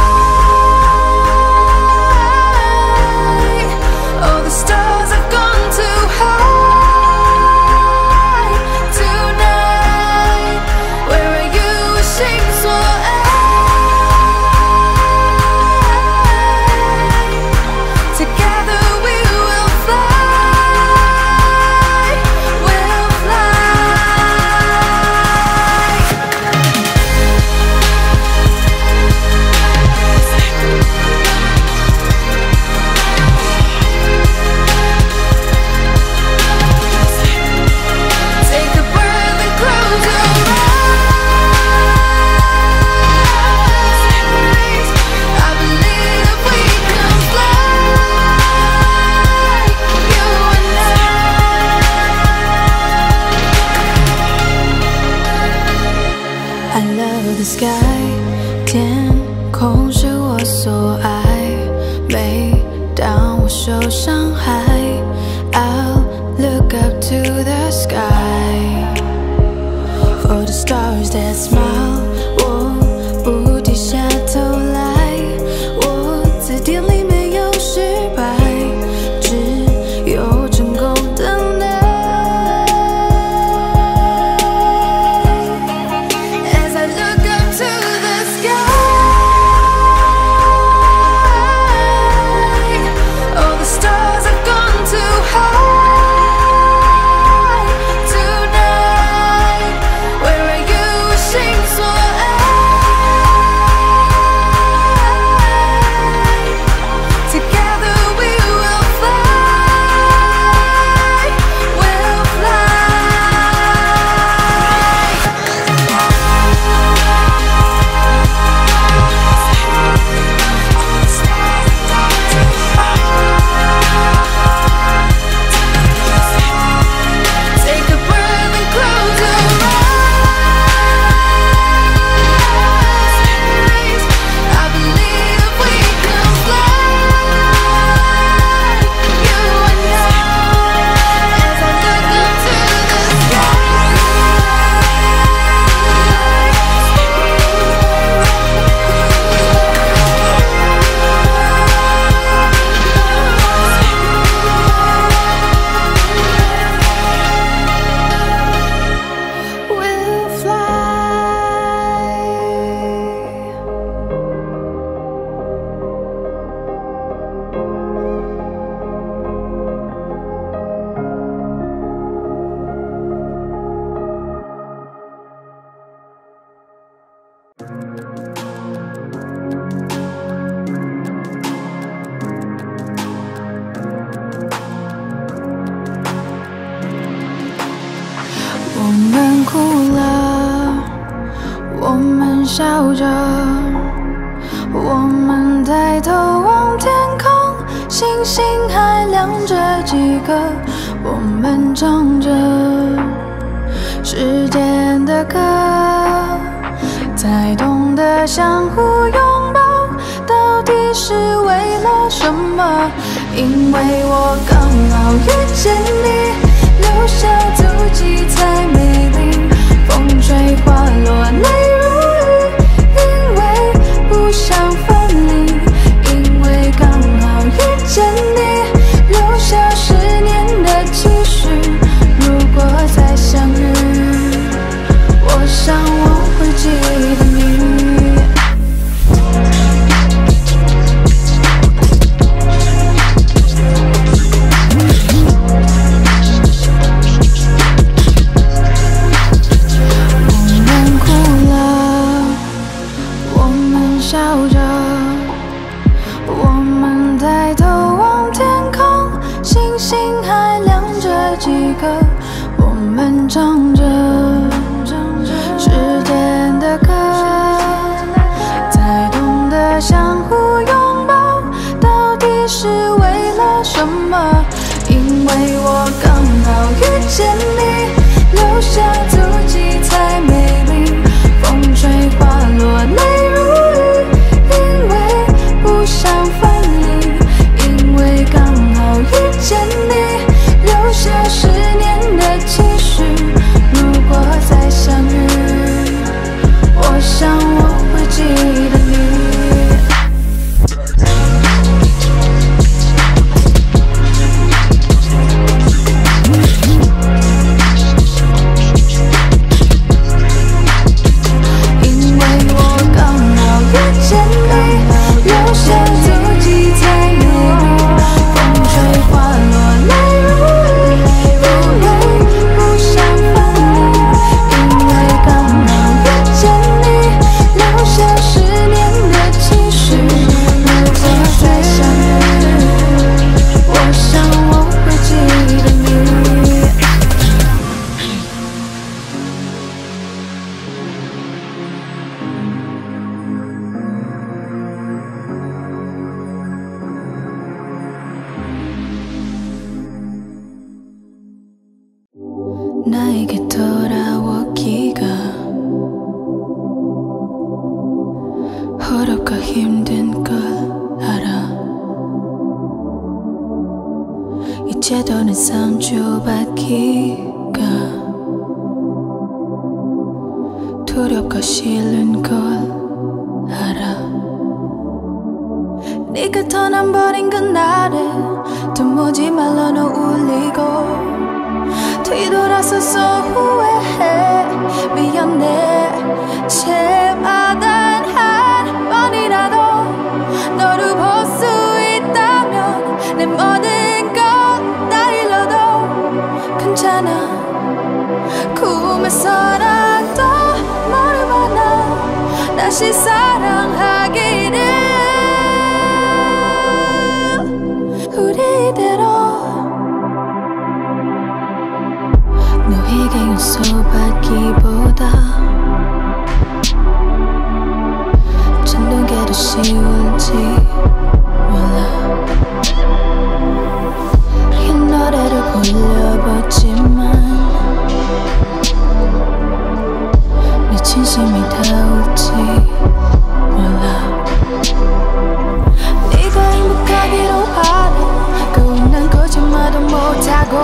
I love the sky， 天空是我所爱。每当我受伤害 ，I'll look up to the sky for the stars that smile。我不低下头来，我字典里没有失败，只有成功等待。 我们哭了，我们笑着，我们抬头望天空，星星还亮着几个，我们唱着时间的歌，才懂得相互拥抱，到底是为了什么？因为我刚好遇见你。 留下足迹才美丽，风吹花落泪如雨，因为不想分离，因为刚好遇见你，留下10年的期许。如果再相遇，我想我会记得你。 笑着，我们抬头望天空，星星还亮着几个，我们唱着时间的歌，才懂得相互拥抱，到底是为了什么？因为我刚好遇见。 나에게 돌아오기가 어렵고 힘든 걸 알아. 이제 더는 상처받기가 두렵고 싫은 걸 알아. 네가 떠나버린 그날에 도무지 말로 너 울리고 뒤돌아서서 후회해. 미안해. 제발 단 한 번이라도 너를 볼 수 있다면 내 모든 것 다 잃어도 괜찮아. 꿈에서라도 너를 만나 다시 사랑하기를. 우리 이대로 너에게 용서받기보다 찾는 게 더 쉬울지 몰라. 이 노래를 불러봤지만 내 진심이 닿을지 몰라. 네가 행복하기로 바래. 고운한 거짓말도 못하고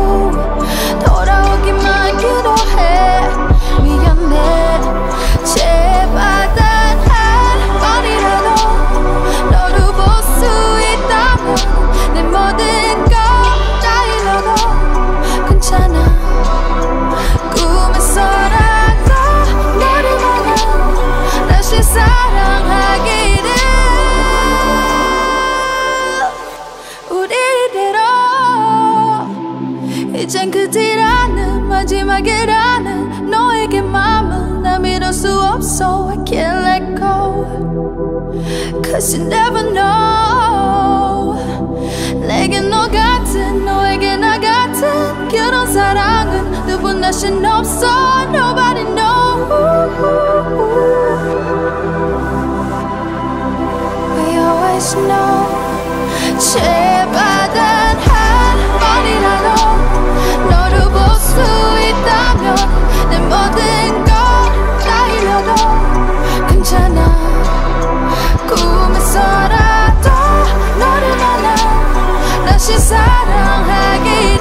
돌아오기만 기도해. 미안해. 제발 단 한 번이라도 너를 볼 수 있다면 내 모든 것 다 잃어도 괜찮아. 꿈에서라도 너를 만나 다시 사랑하기를. 우리 이대로 이젠 그뒤라는 마지막이라는 너에게 맘은 나 믿을 수 없어. I can't let go Cause you never know. 내게 너 같은 너에게 나 같은 그런 사랑은 누군 다신 없어. Nobody knows. We always know. 제발 단 한 번이라도 너를 볼 수 있다면 내 모든 것 다 잃어도 괜찮아. 꿈에서라도 너를 만나 다시 사랑하기를.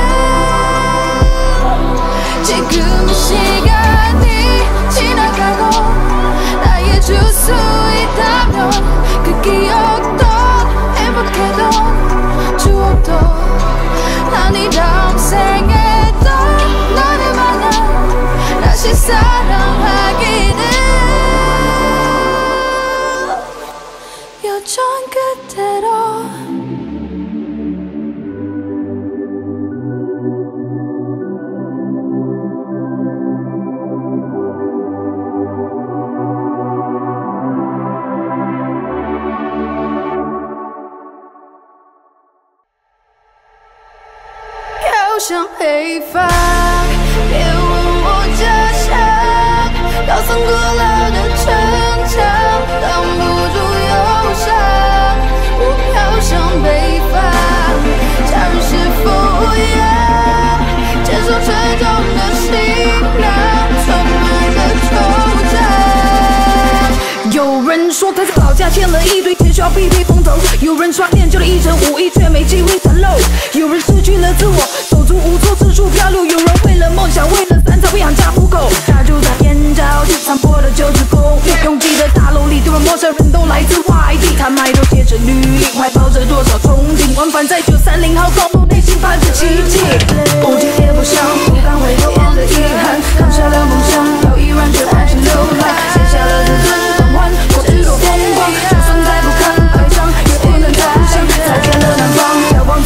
지금 이 시간이 지나가고 나의 줄 수 있다면 그 기억도 행복해도 추억도 아니 다음 생에도 너를 만나 다시 사랑하기를. 여전 그대로.飘向黑发，别问我家乡，高耸古老的城墙挡不住忧伤。我飘向北方，假日是否一样，接受沉重的行囊，充满了惆怅。有人说他在老家欠了一堆钱，需要避避风头；有人说练就了一身武艺，却没机会展露；有人失去了自我，手足无措，四处漂流；有人为了梦想，为了三餐不养家糊口。他住在边郊地，残破的90公里，拥挤的大楼里，丢人陌生人都来自外地。他埋头写着履历，怀抱着多少憧憬，往返在930号公路，内心盼着奇迹。不急也不想，不敢回头，变得遗憾，扛下了梦想，要依然却还是流浪，写下了自尊光环，过去多疯狂，就算再不堪悲伤，也不能投降。再见了南方，遥望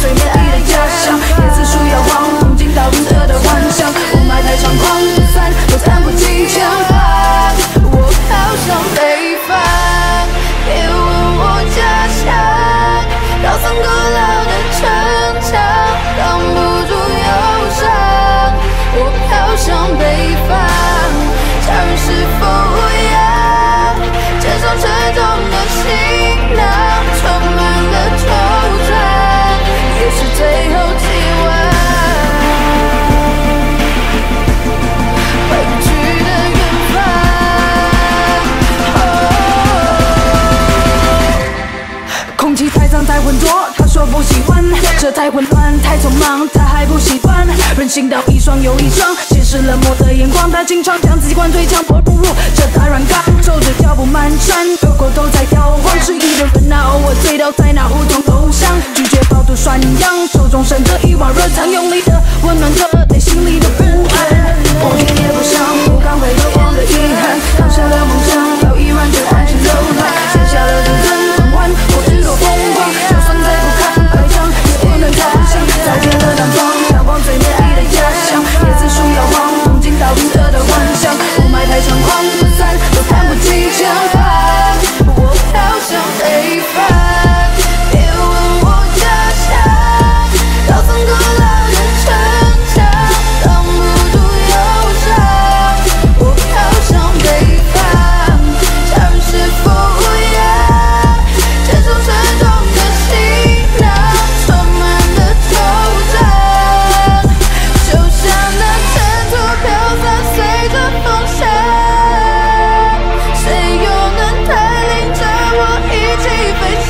匆忙，他还不习惯，任性到一双又一双，现实冷漠的眼光，他经常将自己灌醉，强迫步入这大软缸，走着脚步蹒跚，有口都在摇晃，失意的人啊，偶尔醉倒在那胡同头上，拒绝饱读涮羊，手中盛着一碗热汤，用力的温暖着内心里的不安。我却也不想，不敢回头望的遗憾，放下了梦想，要依然就安心流浪，卸下了真正转换，我只够疯狂，就算再不堪百丈，也不能投降。再见了南方，眺望最美丽的家乡，椰子树摇晃，梦境倒映着的幻想，雾霾太猖狂，不散都看不清前方，我飘向北方，别问我家乡，高层古老的城墙，挡不住忧伤，我飘向北方，家人是否一样，接受沉重的行囊，充满了惆怅，就像那尘土飘散，随着风向，谁又能带领着我一起飞翔？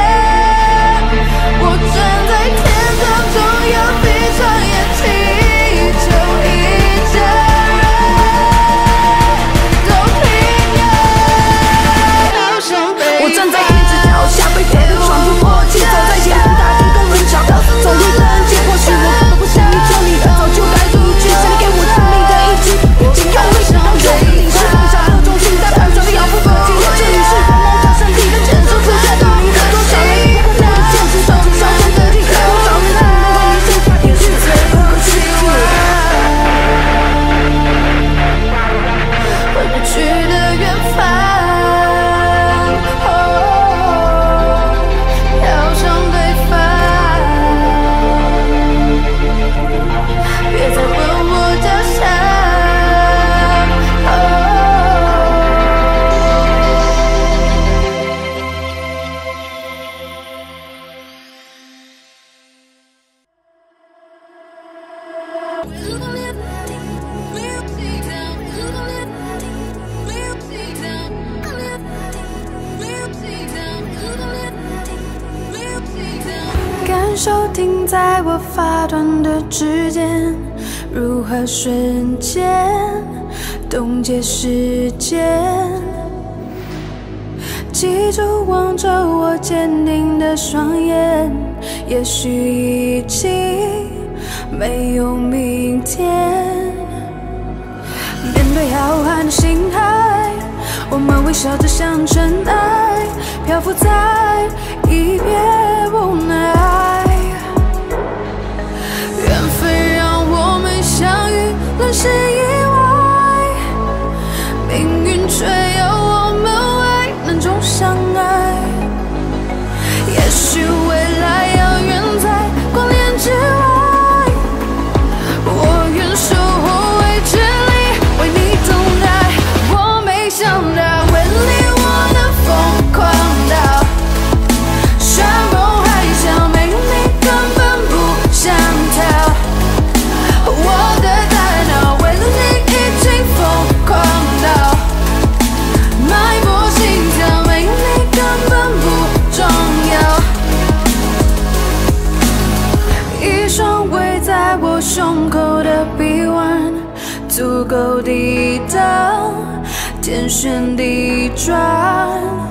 我站在天堂中央，闭上眼祈求一家人都平安。我站在一直脚下，被别的闯入过气，走在前面大地更冷场，走入人间，或许我根本不想你这里，早就该出去，想给我生命的一击，请用力当中，你是梦想的中心，代表着遥不可及，这里是光芒的圣地，坚守住在对你的多心，我的坚持，手指小手的地，多少人能为你剩下也是最后的希望，回不去的远方。飘向北方，别再问我家乡。感受停在我发端的指尖，如何瞬间冻结时间？记住望着我坚定的双眼，也许已经没有明天。面对浩瀚的星海，我们微笑着向尘埃，漂浮在一片无奈。缘分让我们相遇，乱世意外，命运却有我们为难中相爱。也许未来遥远在光年之外，我愿守候未知里，为你等待。我没想到为你我能疯狂到山崩海啸，没你根本不想逃。我的大脑为了你已经疯狂到脉搏心跳，没你根本不重要。一双围在我胸口的臂弯，足够抵挡天旋地转。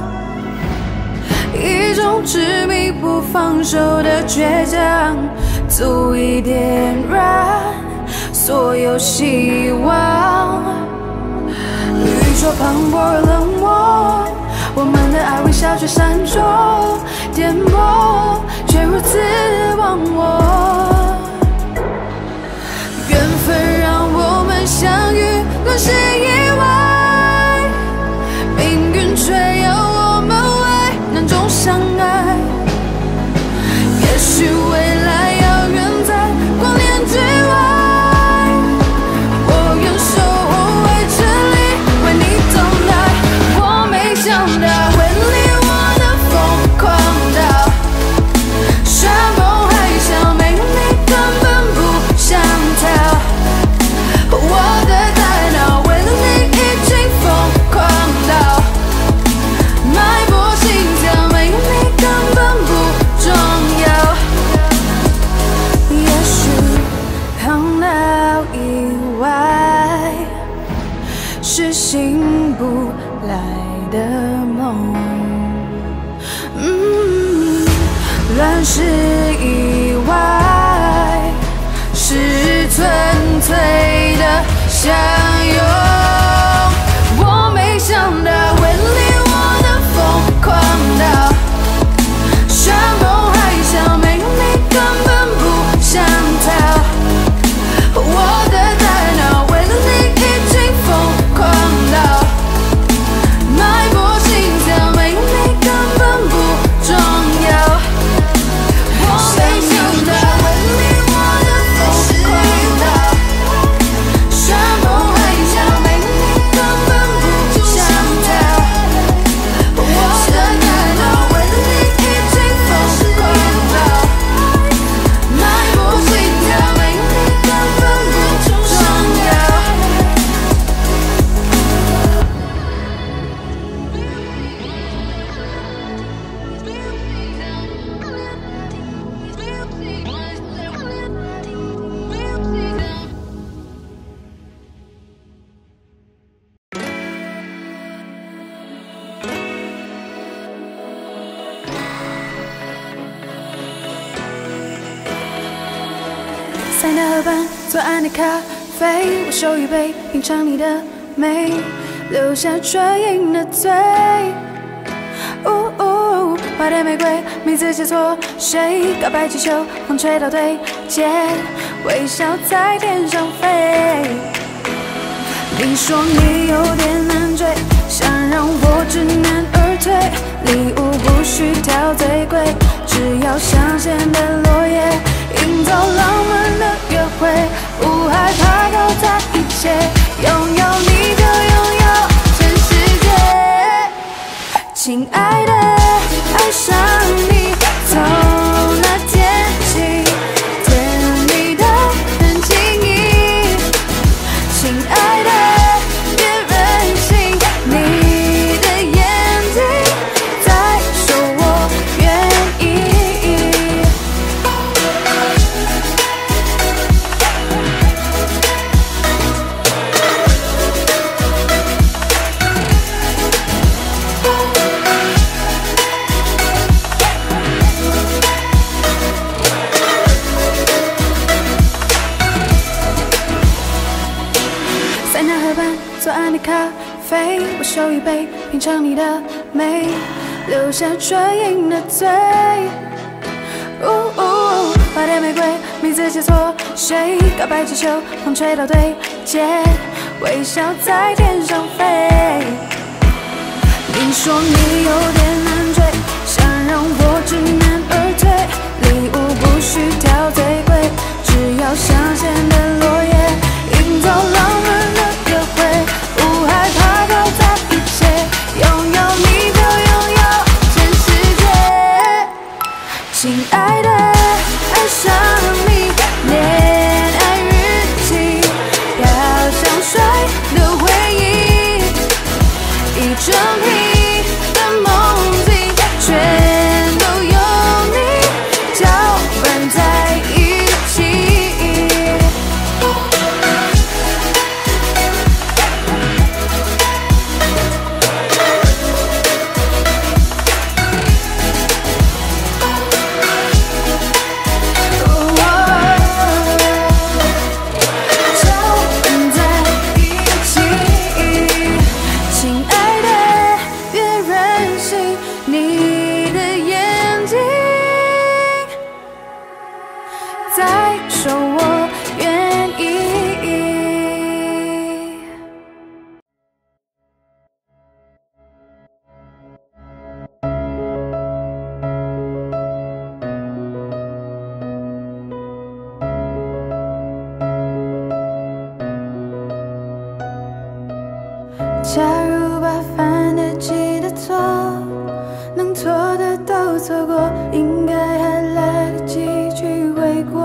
一种执迷不放手的倔强，足以点燃所有希望。宇宙磅礴而冷漠，我们的爱微小却闪烁，颠簸却如此忘我。缘分让我们相遇，乱世意外，命运却有我们为难中相爱。也许未来遥远在光年之外，我愿守候未知里，为你等待。我没想到为你我能疯狂到山崩海啸，没你是醒不来的梦。乱世以外，是纯粹的相拥。我没想到会令我的疯狂到山崩海啸，没有你根本不想逃。我的大脑为了你已经疯狂到脉搏心跳，没有你根本不重要。我没想到为了你我的疯狂到山崩海啸，没有你根本不想逃。我的大脑为了你已经疯狂到脉搏心跳，没有你根本不重要。塞纳河畔左岸的咖啡，我手一杯，品尝你的美，留下唇印的嘴。花店玫瑰，名字写错谁？告白气球，风吹到对街，微笑在天上飞。你说你有点难追，想让我知难而退。礼物不需挑最贵，只要香榭的落叶，营造浪漫的约会，不害怕搞砸一切，拥有你就拥有全世界。亲爱的，爱上你，从那天起，甜蜜的很轻易。亲爱的，别任性，你的眼睛在说我愿意。塞纳河畔左岸的咖啡，我手一杯，品尝你的美，留下唇印的嘴。花店玫瑰，名字写错谁？告白气球，风吹到对街，微笑在天上飞。你说你有点难追，想让我知难而退。礼物不需挑最贵，只要香榭的落叶，营造浪漫的约会，不害怕搞砸一切，拥有你就拥有全世界。亲爱的，爱上你，恋爱日记，飘香水的回忆，一整批的梦境，全都有你搅拌在一起。再说我愿意。假如把犯得起的错，能错的都错过，应该还来得及去悔过。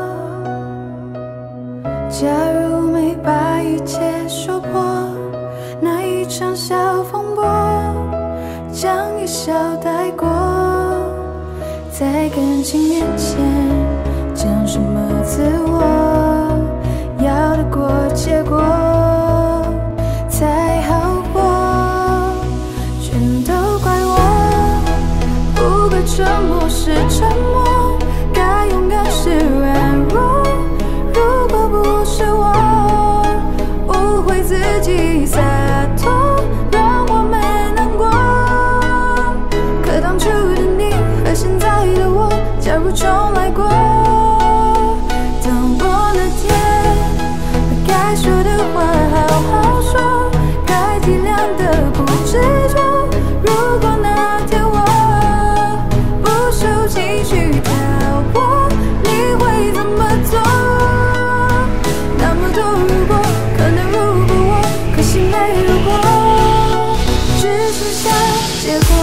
假如没把一切说破，那一场小风波，将一笑带过。在感情面前，讲什么自我，要得过且过，才话好好说，该体谅的不执着。如果那天我不受情绪挑拨，你会怎么做？那么多如果，可能如果我，可惜没如果，只剩下结果。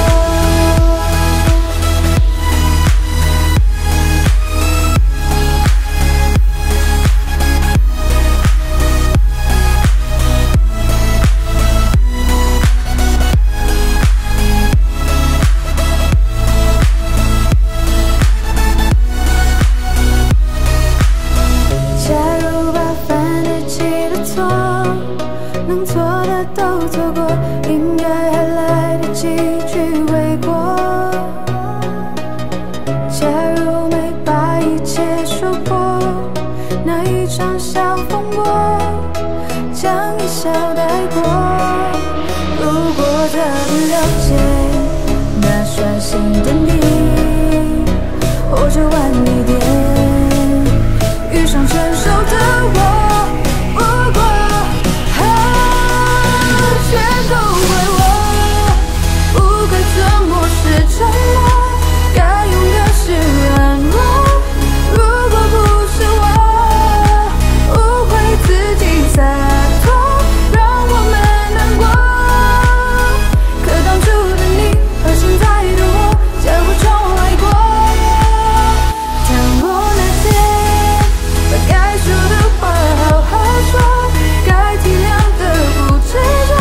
能错的都错过，应该还来得及去悔过。假如没把一切说破，那一场小风波将一笑带过。如果这不了解，那算心的你，或者晚一点遇上成熟的我。全都怪我，不该沉默是沉默，该勇敢是软弱。如果不是我误会自己洒脱，让我们难过。可当初的你和现在的我，假如重来过，倘若那天把该说的话好好说，该体谅的不执着。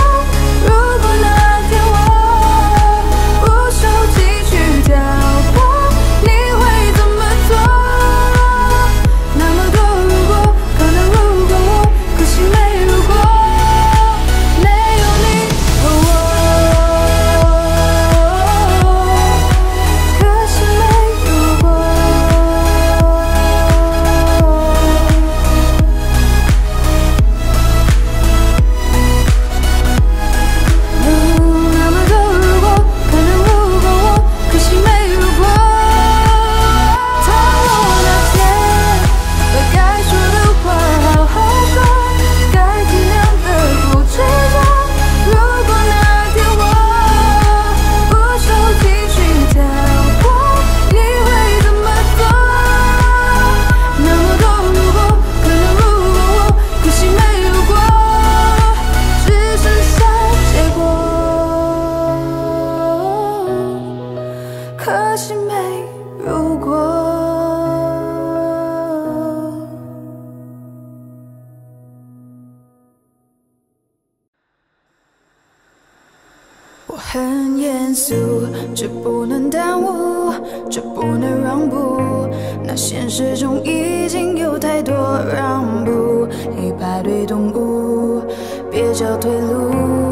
可惜没如果。我很严肃，这不能耽误，这不能让步。那现实中已经有太多让步，黑派对动物，别找退路。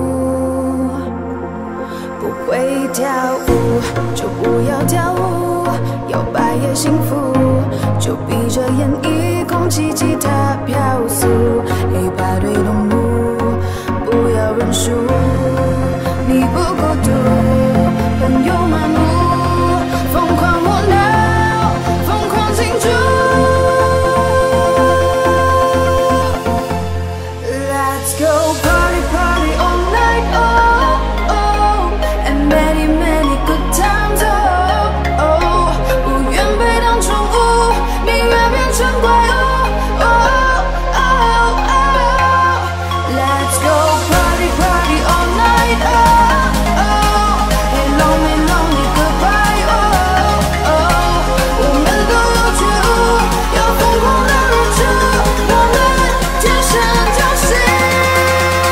不会跳舞就不要跳舞，摇摆也幸福，就闭着眼一空气吉他飘速。黑派对动物，不要认输，你不孤独，朋友漫步，疯狂胡闹，疯狂庆祝。Let's go party party all night, oh oh, and many many good times, oh oh。不愿被当宠物，宁愿变成怪物。Let's go party party all night, oh oh, hey lonely lonely goodbye, oh oh。我们都有觉悟，要疯狂的日出，我们天生就是。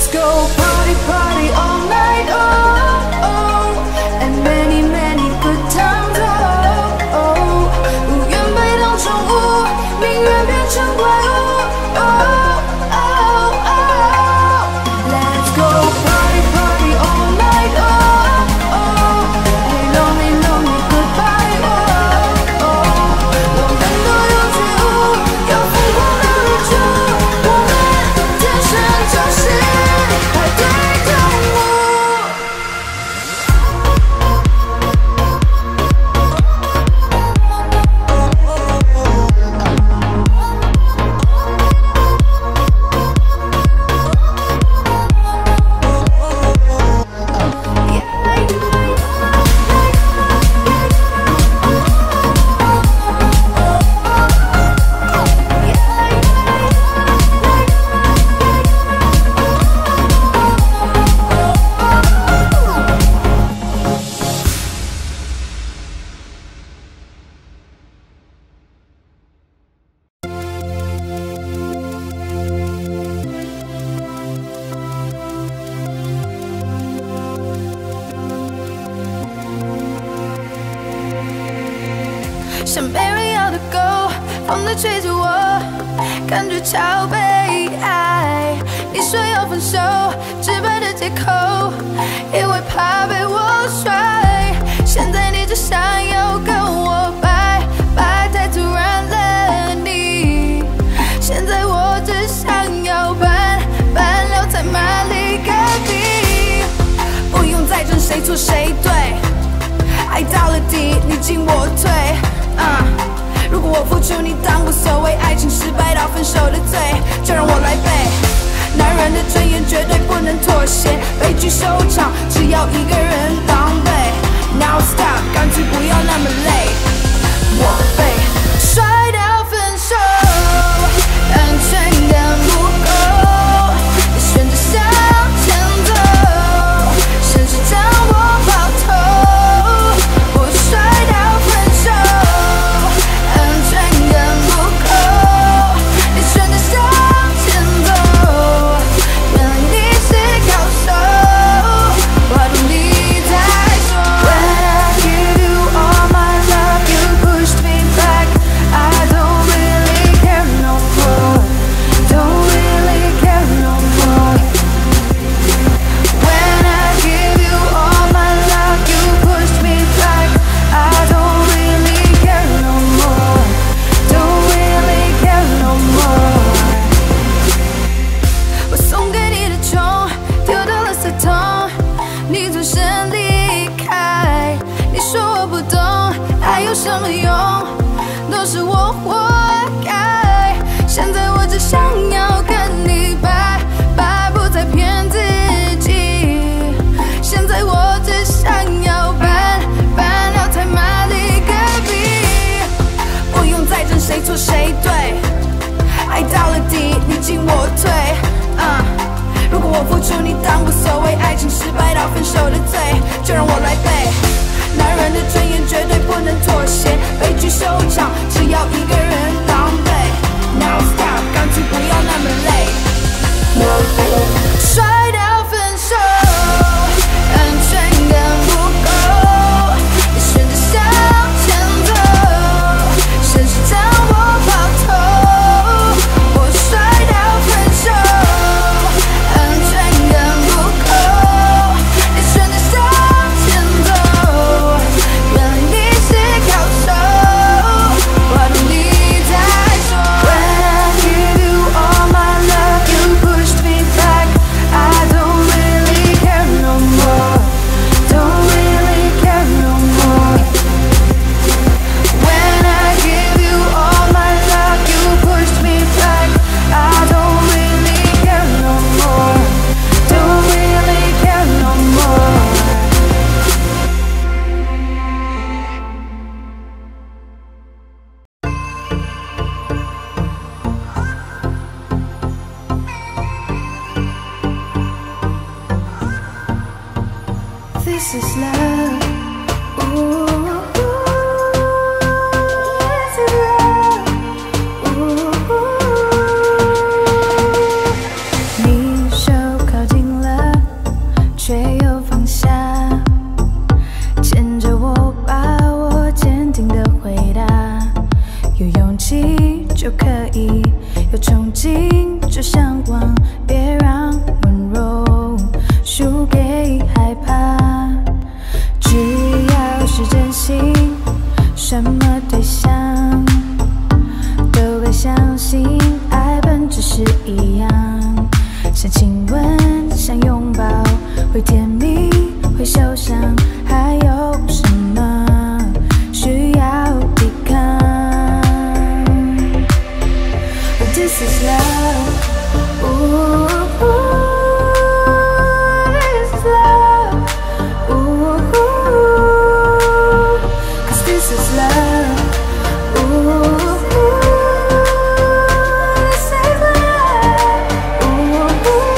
Let's go party party all night, oh oh, and many many good times, oh oh。无缘被当宠物，宁愿变成怪物，哦哦哦。Let's go party party all night, oh oh, and lonely lonely goodbye, oh oh。我们都有觉悟，有疯狂的日出，我们天生就是派对动物。像被人咬的狗，风在吹着我，感觉超被爱。你说要分手，直白的借口，因为怕被我甩。现在你只想要跟我拜拜，太突然了你。现在我只想要搬聊在马里隔壁，不用再争谁错谁对，爱到了底，你进我退。如果我付出你当无所谓，爱情失败到分手的罪，就让我来背。男人的尊严绝对不能妥协，悲剧收场只要一个人狼狈。Now stop， 干脆不要那么累，我被甩掉分手，安全感不够，你选择向前走，现实将我爆头，我甩掉分手。有什么用？都是我活该。现在我只想要跟你拜拜，不再骗自己。现在我只想要搬聊在马里隔壁，不用再争谁错谁对，爱到了底，你进我退。如果我付出你当无所谓，爱情失败到分手的罪，就让我来背。男人的尊严绝对不能妥协，悲剧收场只要一个人狼狈。Now stop， 干脆不要那么累，我被甩掉分手，安全感不够，你选择向前走，现实将我爆头，我甩掉分手，安全感不够，你选择向前走。原来你是高手，我懂你在说。When I give you all my love, you pushed me back. I don't really care no more. Don't really care no more. When I give you all my love, you pushed me back. I don't really care no more. Don't really care no more. This is love. Ooh, this is love. Ooh, 你手靠近亲吻，想拥抱，会甜蜜，会受伤，还有什么需要抵抗？This is love. Ooh, this is love. Ooh, 'cause this is love. Ooh, this is love. Ooh.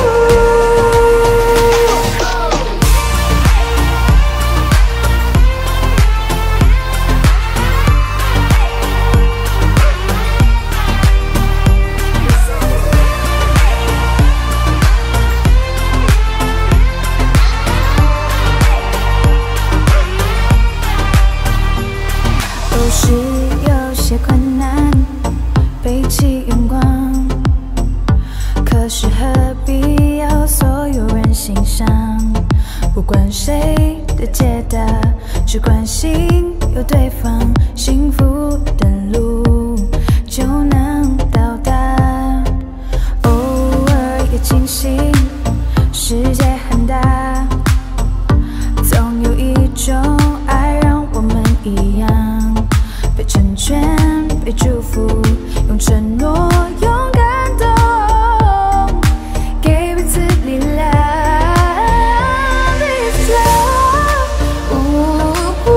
有时有些困难，背起眼光，可是何必要所有人欣赏？不管谁的解答，只关心有对方，幸福的路就能到达。偶尔也庆幸世界很大，总有一种爱让我们一样。被成全，被祝福，用承诺，用感动，给彼此力量。This is love, ooh,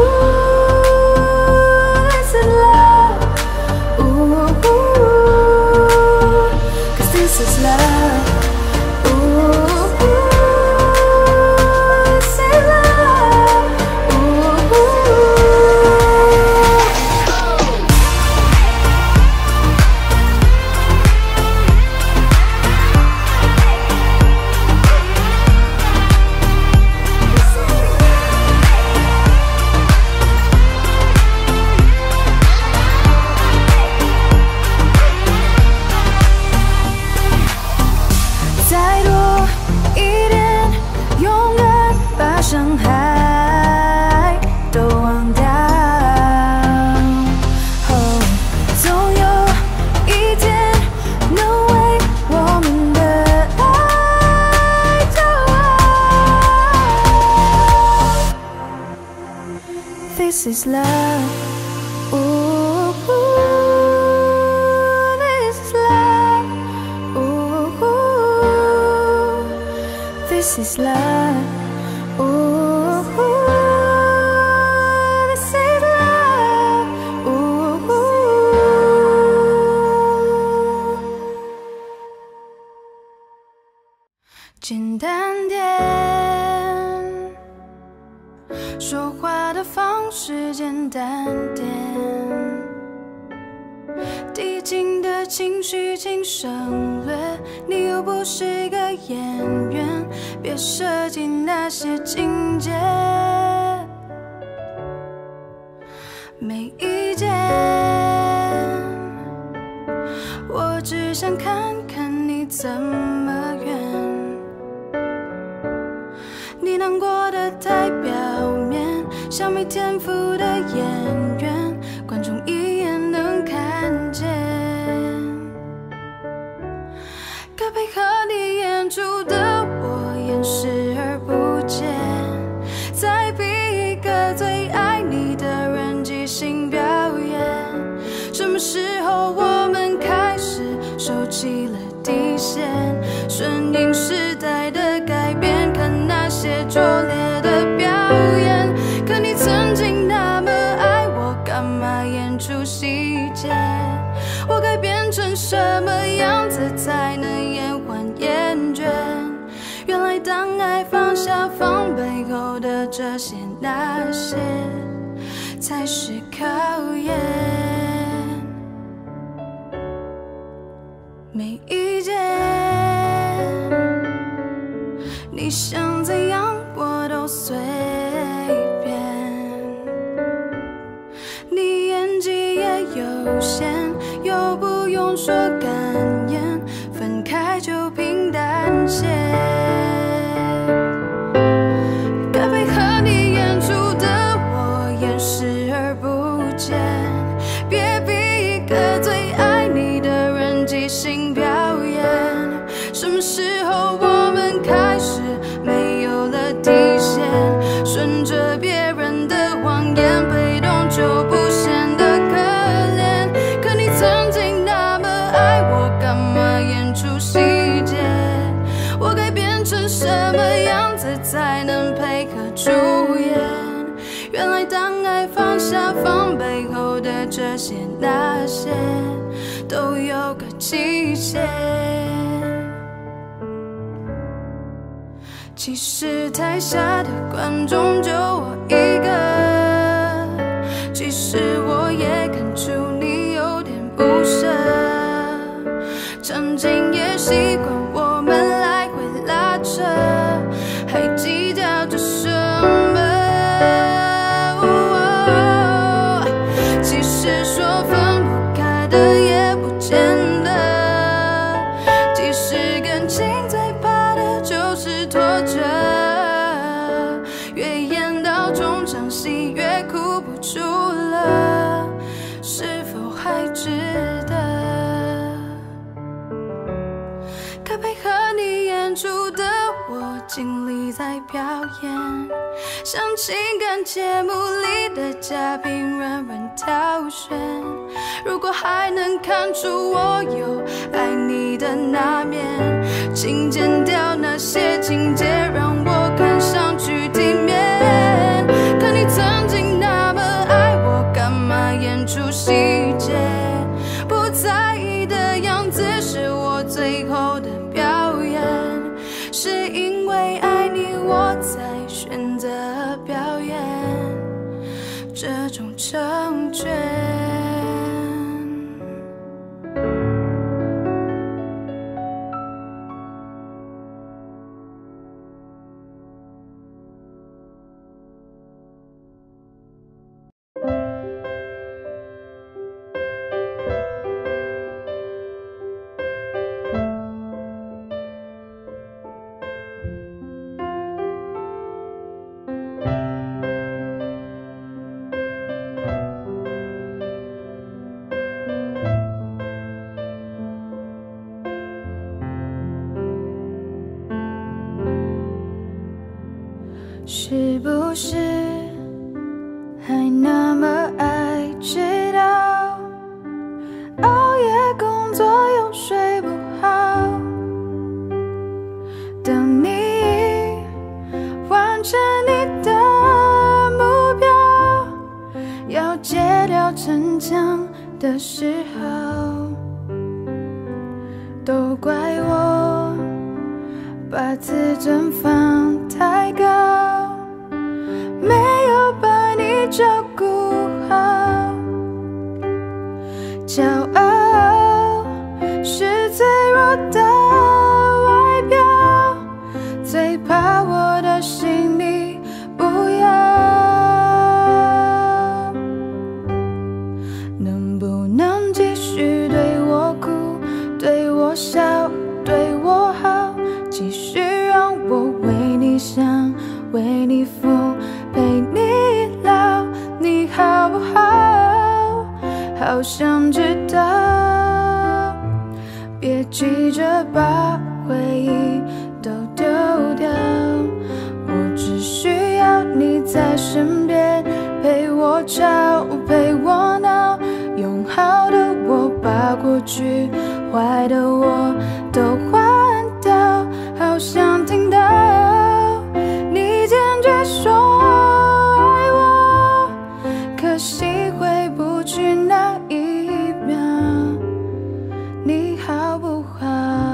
this is love, ooh, 'cause this is love, ooh, this is love, ooh. 再多一点勇敢，把伤害都忘掉。总有一天能为我们的爱骄傲。This is love. Ooh, this is love. Ooh, this is love. Ooh, this is love. Ooh. 简单点，说话的方式简单点，递进的情绪请省略，你又不是一个演员，别设计那些情节。没意见，我只想看看你怎么圆。你难过的太表面，像没天赋的演员，观众一眼能看见。该配合你演出的我演视而不见，再逼一个最爱你的人即兴表演。什么时候我们开始收起了底线，顺应时代的改变，看那些拙劣的表演。可你曾经那么爱我，干嘛演出细节？我该变成什么样子才能延缓厌倦？原来当爱放下防备后的这些那些，才是考验。没意见，你想怎样我都随便。你演技也有限，又不用说感言，分开就平淡些。该配合你演出的我演视而不见，别逼一个最爱你的人即兴表演。什么时候我们成什么样子才能配合出演？原来当爱放下放背后的这些那些，都有个期限。其实台下的观众就我一个，其实我也看出你有点不舍，场景也习惯我们来回拉扯，还计较着什么？其实说分不开的也不见得，其实感情最怕的就是拖着，越演到中场戏越哭不出了，是否还值得？该配合你演出的我尽力在表演，像情感节目里的嘉宾软软挑选。如果还能看出我有爱你的那面，请剪掉那些情节，让我看上去体面。可你曾经那么爱我，干嘛演出细节？不在意的样子是我最后的表演，是因为爱你我才选择表演这种成全。是不是还那么爱迟到，熬夜工作又睡不好，等你完成你的目标，要戒掉逞强的时候，都怪我把自尊放太高，没有把你照顾好。骄傲是脆弱的外表，最怕我的心你不要。能不能继续对我哭，对我笑，对我好，继续让我为你想，为你疯，陪你老，你好不好？好想知道，别急着把回忆都丢掉，我只需要你在身边，陪我吵，陪我闹，用好的我把过去坏的我都换掉，好想听到你坚决说爱我，可惜回不去那一秒，你好不好？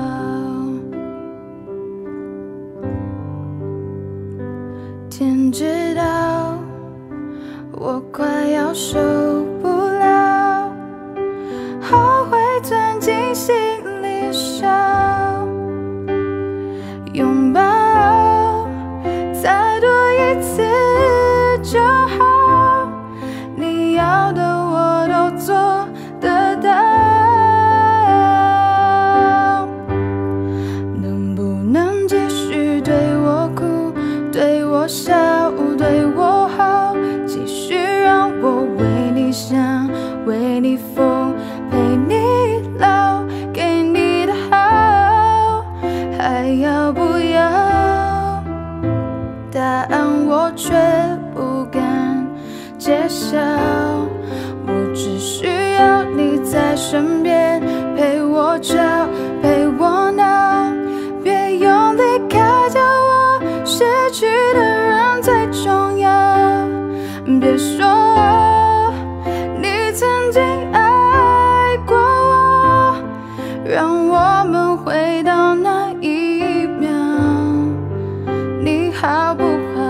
天知道我快要受不了，后悔钻进心里烧，拥抱再多一次就好，你要的我都做得到。能不能继续对我哭，对我笑，对我好，继续让我为你想，为你疯，陪你老，给你的好，还要不要？答案我却不敢揭晓，我只需要你在身边，陪我吵，陪我闹，别用离开别说你曾经爱过我，让我们回到那一秒，你好不好？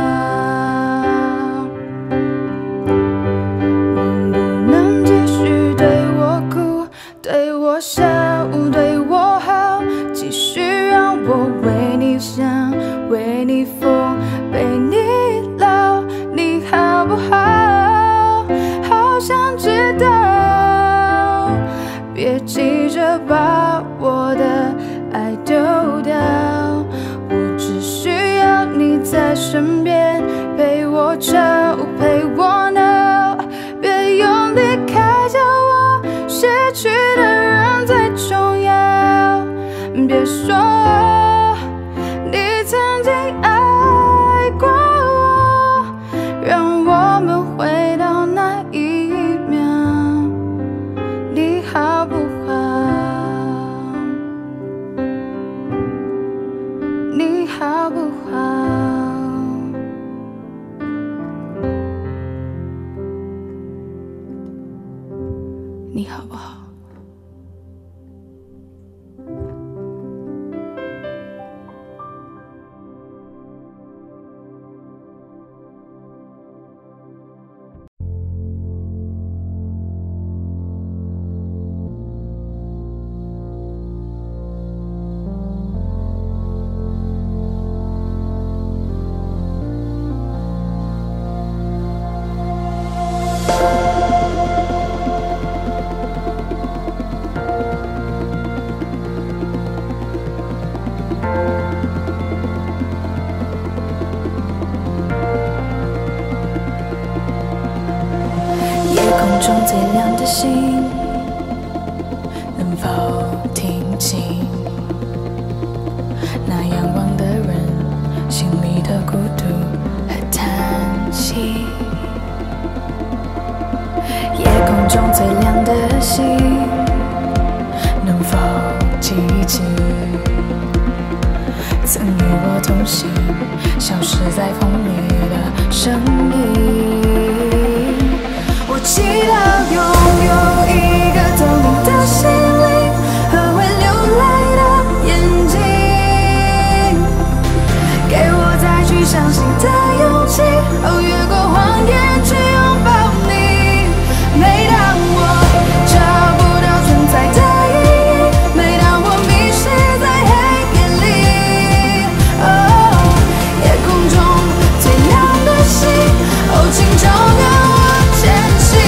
能不能继续对我哭，对我笑，对我好，继续让我为你想，为你疯，陪你老，你好不好？好想知道，别急着把我的爱丢掉，我只需要你在身边，陪我吵，陪我闹，别用离开叫我失去的人最重要。别说你曾经爱过我，让我们回到那一秒，你好不好？你好不好？你好不好？空中最亮的星，能否听清那仰望的人心里的孤独和叹息？夜空中最亮的星，能否记起曾与我同行，消失在风里的声音？我祈祷拥有一个透明的心灵和会流泪的眼睛，给我再去相信的勇气，越过谎言去拥抱你。每当我找不到存在的意义，每当我迷失在黑夜里，夜空中最亮的星，请照亮我前行。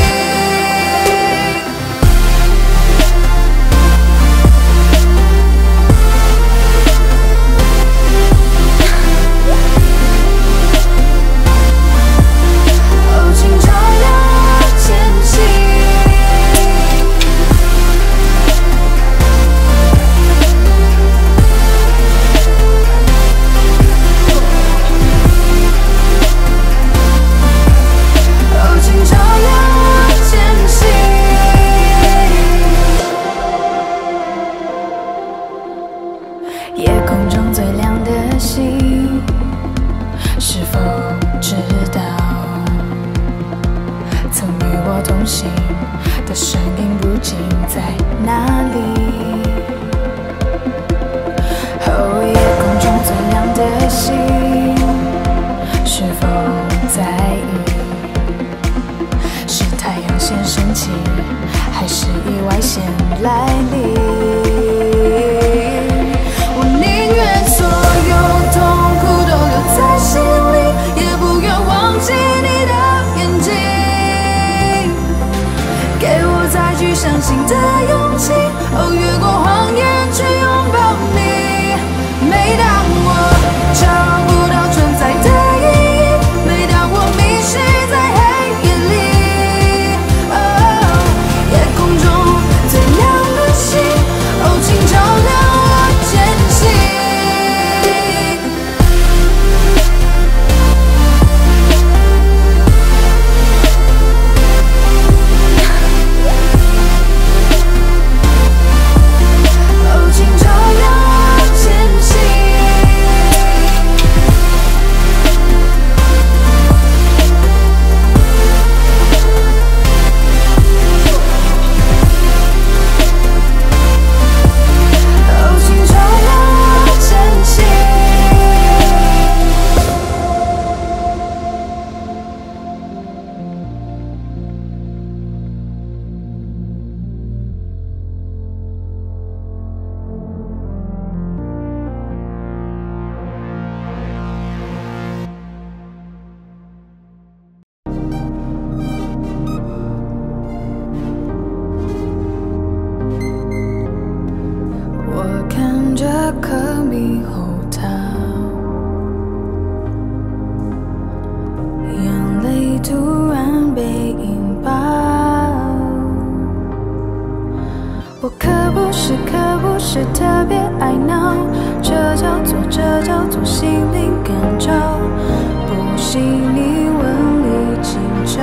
心灵感召，不信你问里今朝。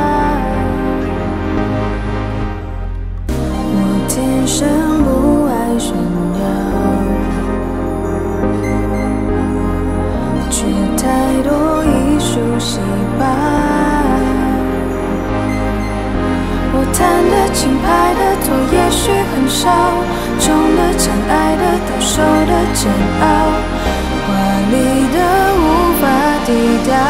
我天生不爱炫耀，却太多艺术细胞。我弹的轻拍的错也许很少，中的chẳng爱的到手的煎熬，华丽的无法抵达。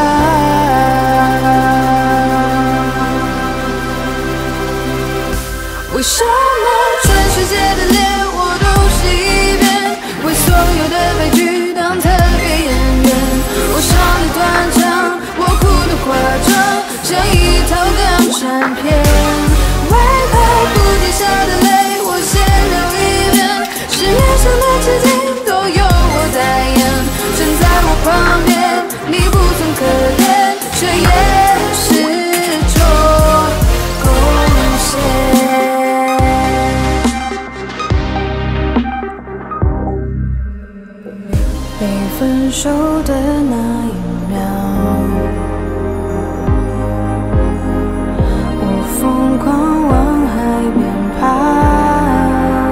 为什么全世界的脸我都是一遍？为所有的悲剧当特约演员？我唱的断肠，我哭的夸张，像一套港产片。为何不停下的泪我先流一遍？市面上的纸巾都有我代言，站在我旁边，你不曾可怜，却也是做贡献。被分手的那一秒，我疯狂往海边跑。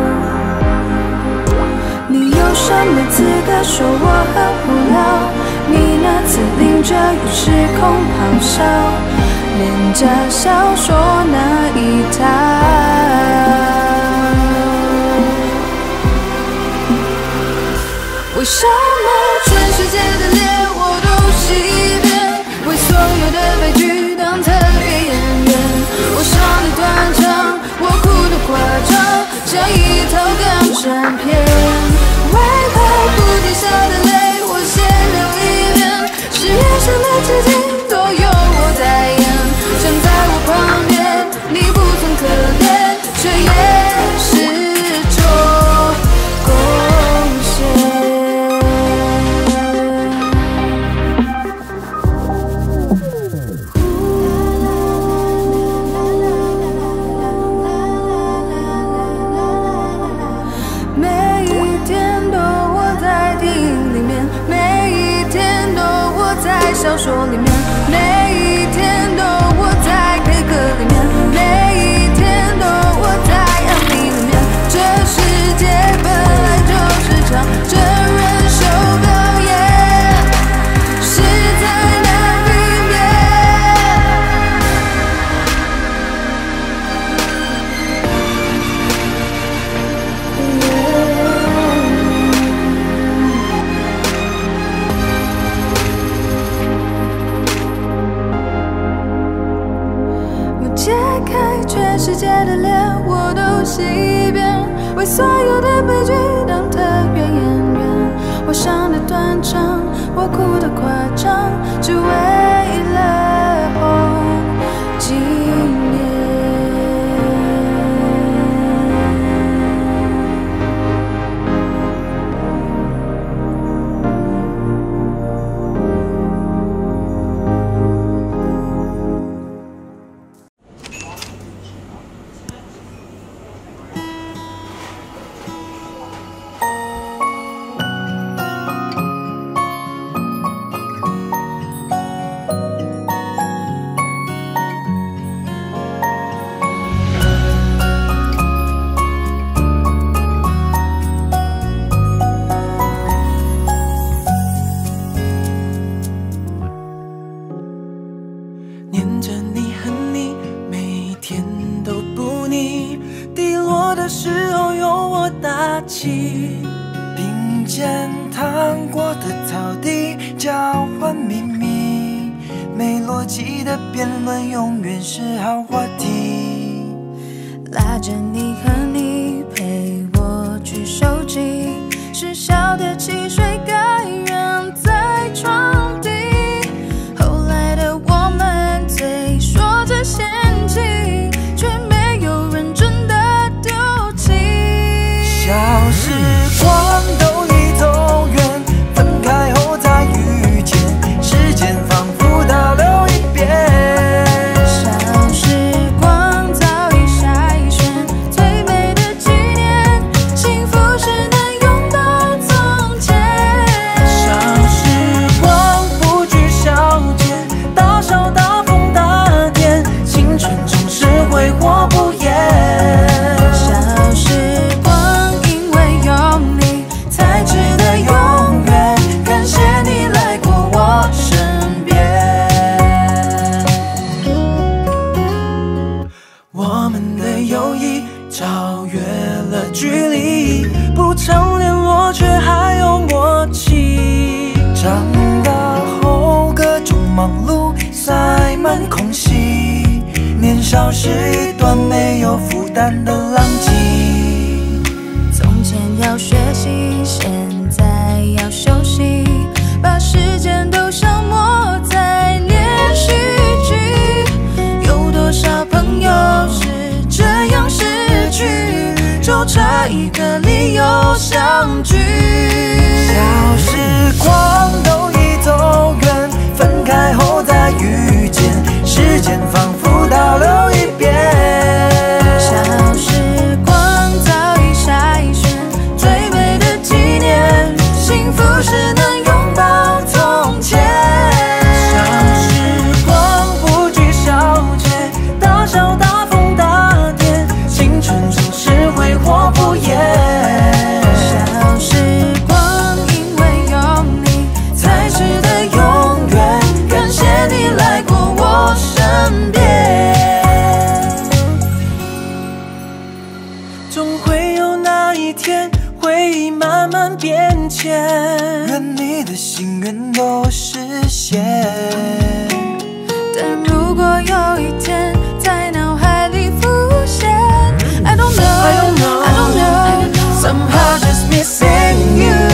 你有什么资格说我很无聊？你那次淋着雨时空咆哮，廉价小说那一套。为什么全世界的脸我都是一遍？为所有的悲剧当特约演员？我唱的断肠，我哭的夸张，像一套港产片。为何不停下的泪我先流一遍？市面上的纸巾都有我代言，站在我旁边，你不曾可怜，却也是做贡献。小说里面，每一天都我在 K 歌里面，每一天都我在 MV 里面。这世界本来就是场真人秀表演，实在难避免。揭开全世界的脸，我都洗一遍。为所有的悲剧当特约演员，我唱的断肠，我哭的夸张，只为了红纪念。 并肩趟过的草地，交换秘密，没逻辑的辩论永远是好话题。 拉着你和你陪我去收集失效的汽水，该扔在床底。后来的我们嘴说着嫌弃，却没有人真的丢弃。 小时光都已走远，分开后再遇见，时间仿佛倒流一遍。 小时光早已筛选最美的纪念，幸福是能拥抱从前。 忙碌塞满空隙，年少是一段没有负担的浪迹。 从前要学习，现在要休息，把时间都消磨在连续剧。有多少朋友是这样失去，就差一个理由相聚。 小时光都已走远，分开后再遇见，时间仿佛倒流一遍。 小时光早已筛选最美的纪念，幸福是能拥抱从前。 小时光不拘小节，大笑大疯大癫，青春总是挥霍不言。 小时光因为有你才值得永远，感谢你来过我身边。 总会有那一天，回忆慢慢变迁，愿你的心愿都实现。 但如果有一天在脑海里浮现 I don't know Somehow just missing you。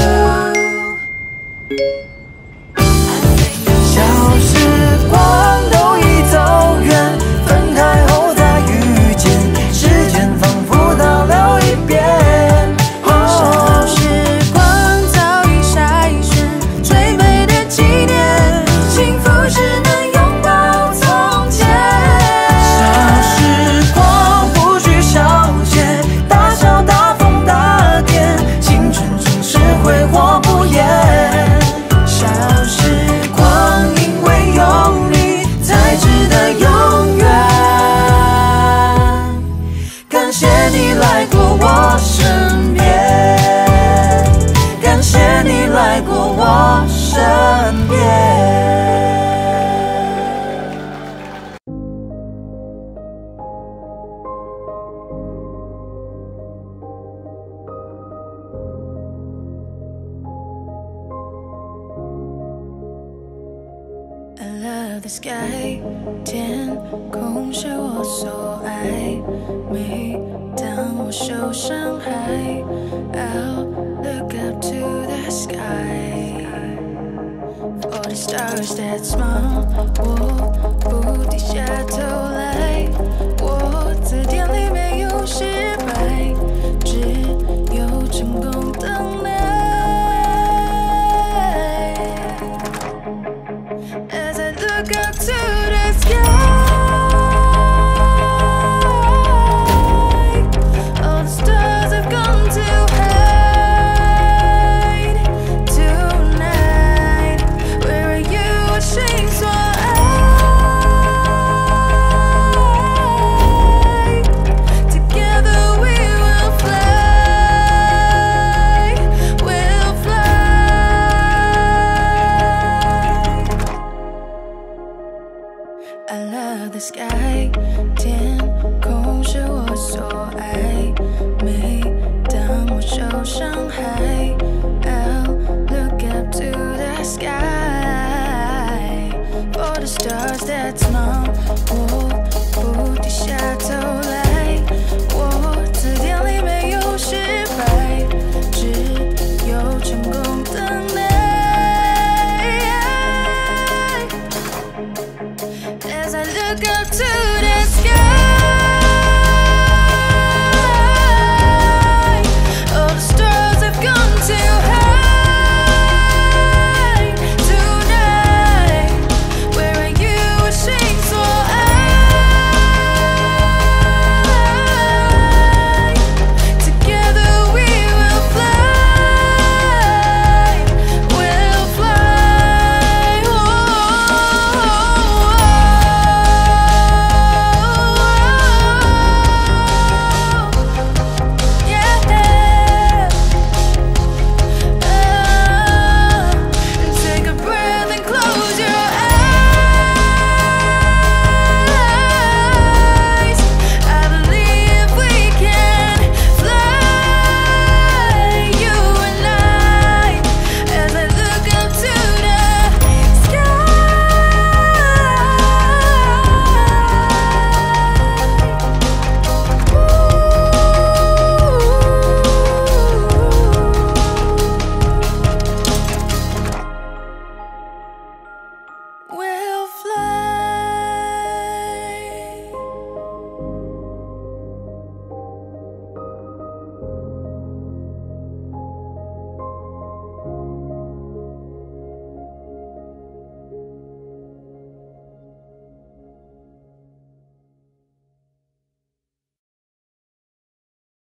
小时光都已走远，分开后再遇见，时间仿佛倒流一遍。 小时光早已筛选最美的纪念，幸福是能拥抱从前。 小时光不拘小节，大笑大疯大癫，青春总是挥霍不言。 小时光因为有你才值得永远，感谢你来过我身边，感谢你来过我身边。 I love the sky， 天空是我所爱。每当我受伤害 ，I'll look up to the sky for the stars that smile。我不低下头来，我字典里没有失败，只有成功等待。As I look up to the sky, all the stars have gone to hide tonight. Where are you? I sing so high. Together we will fly. We'll fly. I love the sky， 天空是我所爱。每当我受伤害 ，I'll look up to the sky for the stars that smile。我不低下头来。